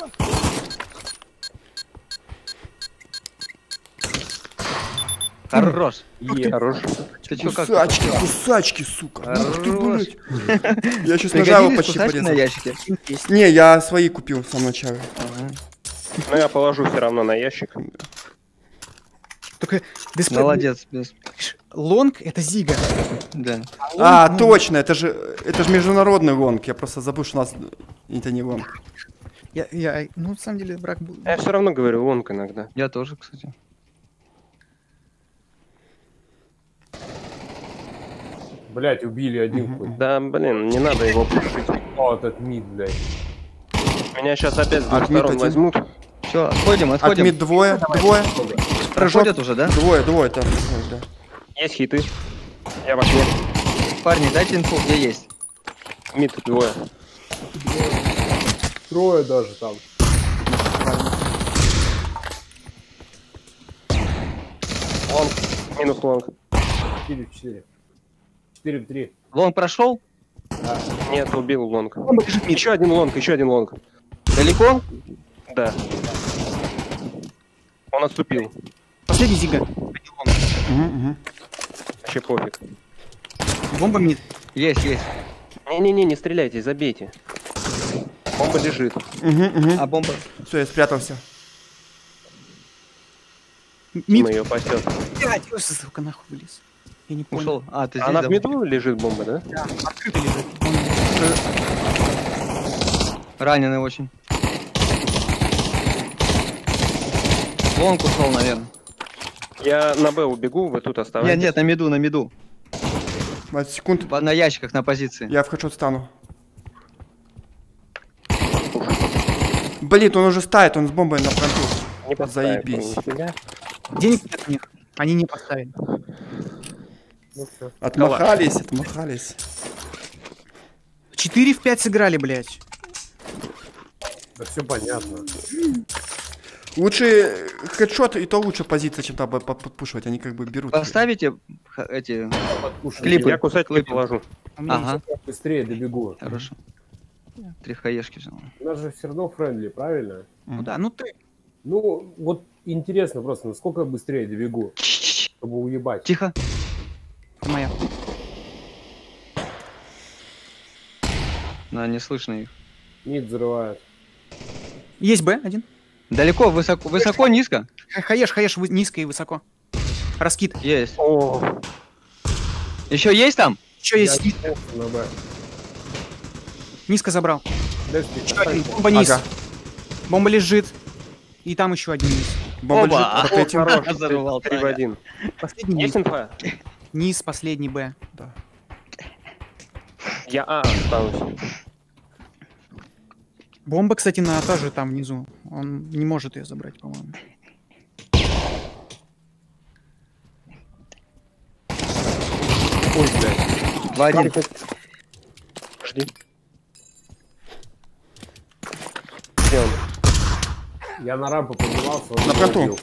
Хорош. Е, хорош. Ты чё, как? Кусачки, кусачки, сука. Ух ты, Хорош. блядь. Я сейчас нажал его Пригодились почти кусачки на порезал. ящике? Не, я свои купил в самом начале. Ага. Но я положу все равно на ящик. Только дисплей. Молодец. без- Лонг это Зига. Да. А, ну, точно, это же, это же международный лонг. Я просто забыл, что у нас это не лонг. Я, я, ну, на самом деле, враг был. Я все равно говорю лонг иногда. Я тоже, кстати. Блять, убили один хоть. Да, блин, не надо его пушить. О, этот мид, блядь. Меня сейчас опять с двух Отмит сторон один. возьмут. Все, отходим, отходим. Отмид двое, двое. Прыжок. Проходят уже, да? Двое, двое там. Да. Есть хиты. Я в окне. Парни, дайте инфу, где есть. Мид двое. Трое даже там. Лонг. Минус лонг. четыре в четыре. четыре в три. Лонг прошел? Нет, убил лонг. Бомба лежит мид. Еще один лонг, еще один лонг. Далеко? Да. Он отступил. Последний зига. Мгм, мгм. Вообще пофиг. Бомба мид. Есть, есть. Не-не-не, не стреляйте, забейте. Бомба лежит. Мгм, мгм. А бомба? Все, я спрятался. Мид. Дима ее пасет. Блядь, ой, сука, нахуй вылез. Я не понял. Ушел. А, ты здесь. Она в да? меду лежит бомба, да? Да, открыто лежит. Он- Раненый очень. Лонг ушел, наверное. Я на Б убегу, вы тут Нет, оставайтесь. нет, на миду, на миду. двадцать секунд. По- На ящиках, на позиции. Я в хэдшот стану. Блин, он уже ставит, он с бомбой на фронту. Не поставит, Заебись. нифига. Денег нет у них. Они не поставили. Ну все. Отмахались, отмахались. четыре в пять сыграли, блядь. Да все понятно. Лучше хедшот, и то лучше позиция, чем там под- подпушивать. Они как бы берут. Поставите х- эти Слушай, клипы. Я кусать не Клипы. положу. У меня Ага, я быстрее добегу. хорошо. Три хаешки взял. У нас же все равно френдли, правильно? есть. Ну да, ну ты. Ну, вот интересно просто, насколько я быстрее добегу, чтобы уебать. Тихо. Моя. Да, не слышно их. Мид взрывает. Есть Б один. Далеко, высоко, высоко, низко? Ха- Хаеш, хаеш, вы- низко и высоко. Раскид. Есть. О, Еще есть там? Еще есть Я низ- честно на Б. низко забрал. Десять, Еще один. Бомба низ. Ага. Бомба лежит. И там еще один низ. Бомба Оба. лежит, о, ракетим. хорош. Взорвал, Три в Таня. один. Последний низ. Есть инфа? Низ, последний Б. Да. Я А останусь. Бомба, кстати, на тоже там внизу. Он не может ее забрать, по-моему. Ой, блядь. Два один. Жди. Где он? Я на рампу поднимался, он На меня фронту. убил.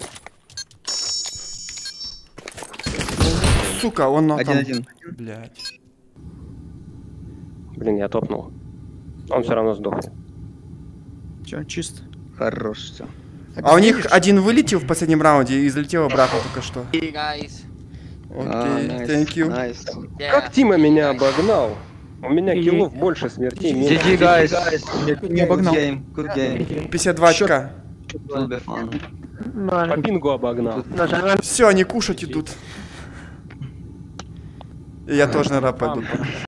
Сука, он на там. Один-один. Блядь. Блин, я топнул. Он все равно сдохнет. Че, чисто. Хорош, все. А у них один вылетел в последнем раунде и залетел обратно только что. Hey guys. Окей, thank you. Yeah. Как Тима меня обогнал? У меня И- киллов больше, смертей джи меньше. джи, guys. Не обогнал. Good game, good game. пятьдесят два очка. Will be fun. По пингу обогнал. Все, они кушать идут. И я тоже, наверное, пойду.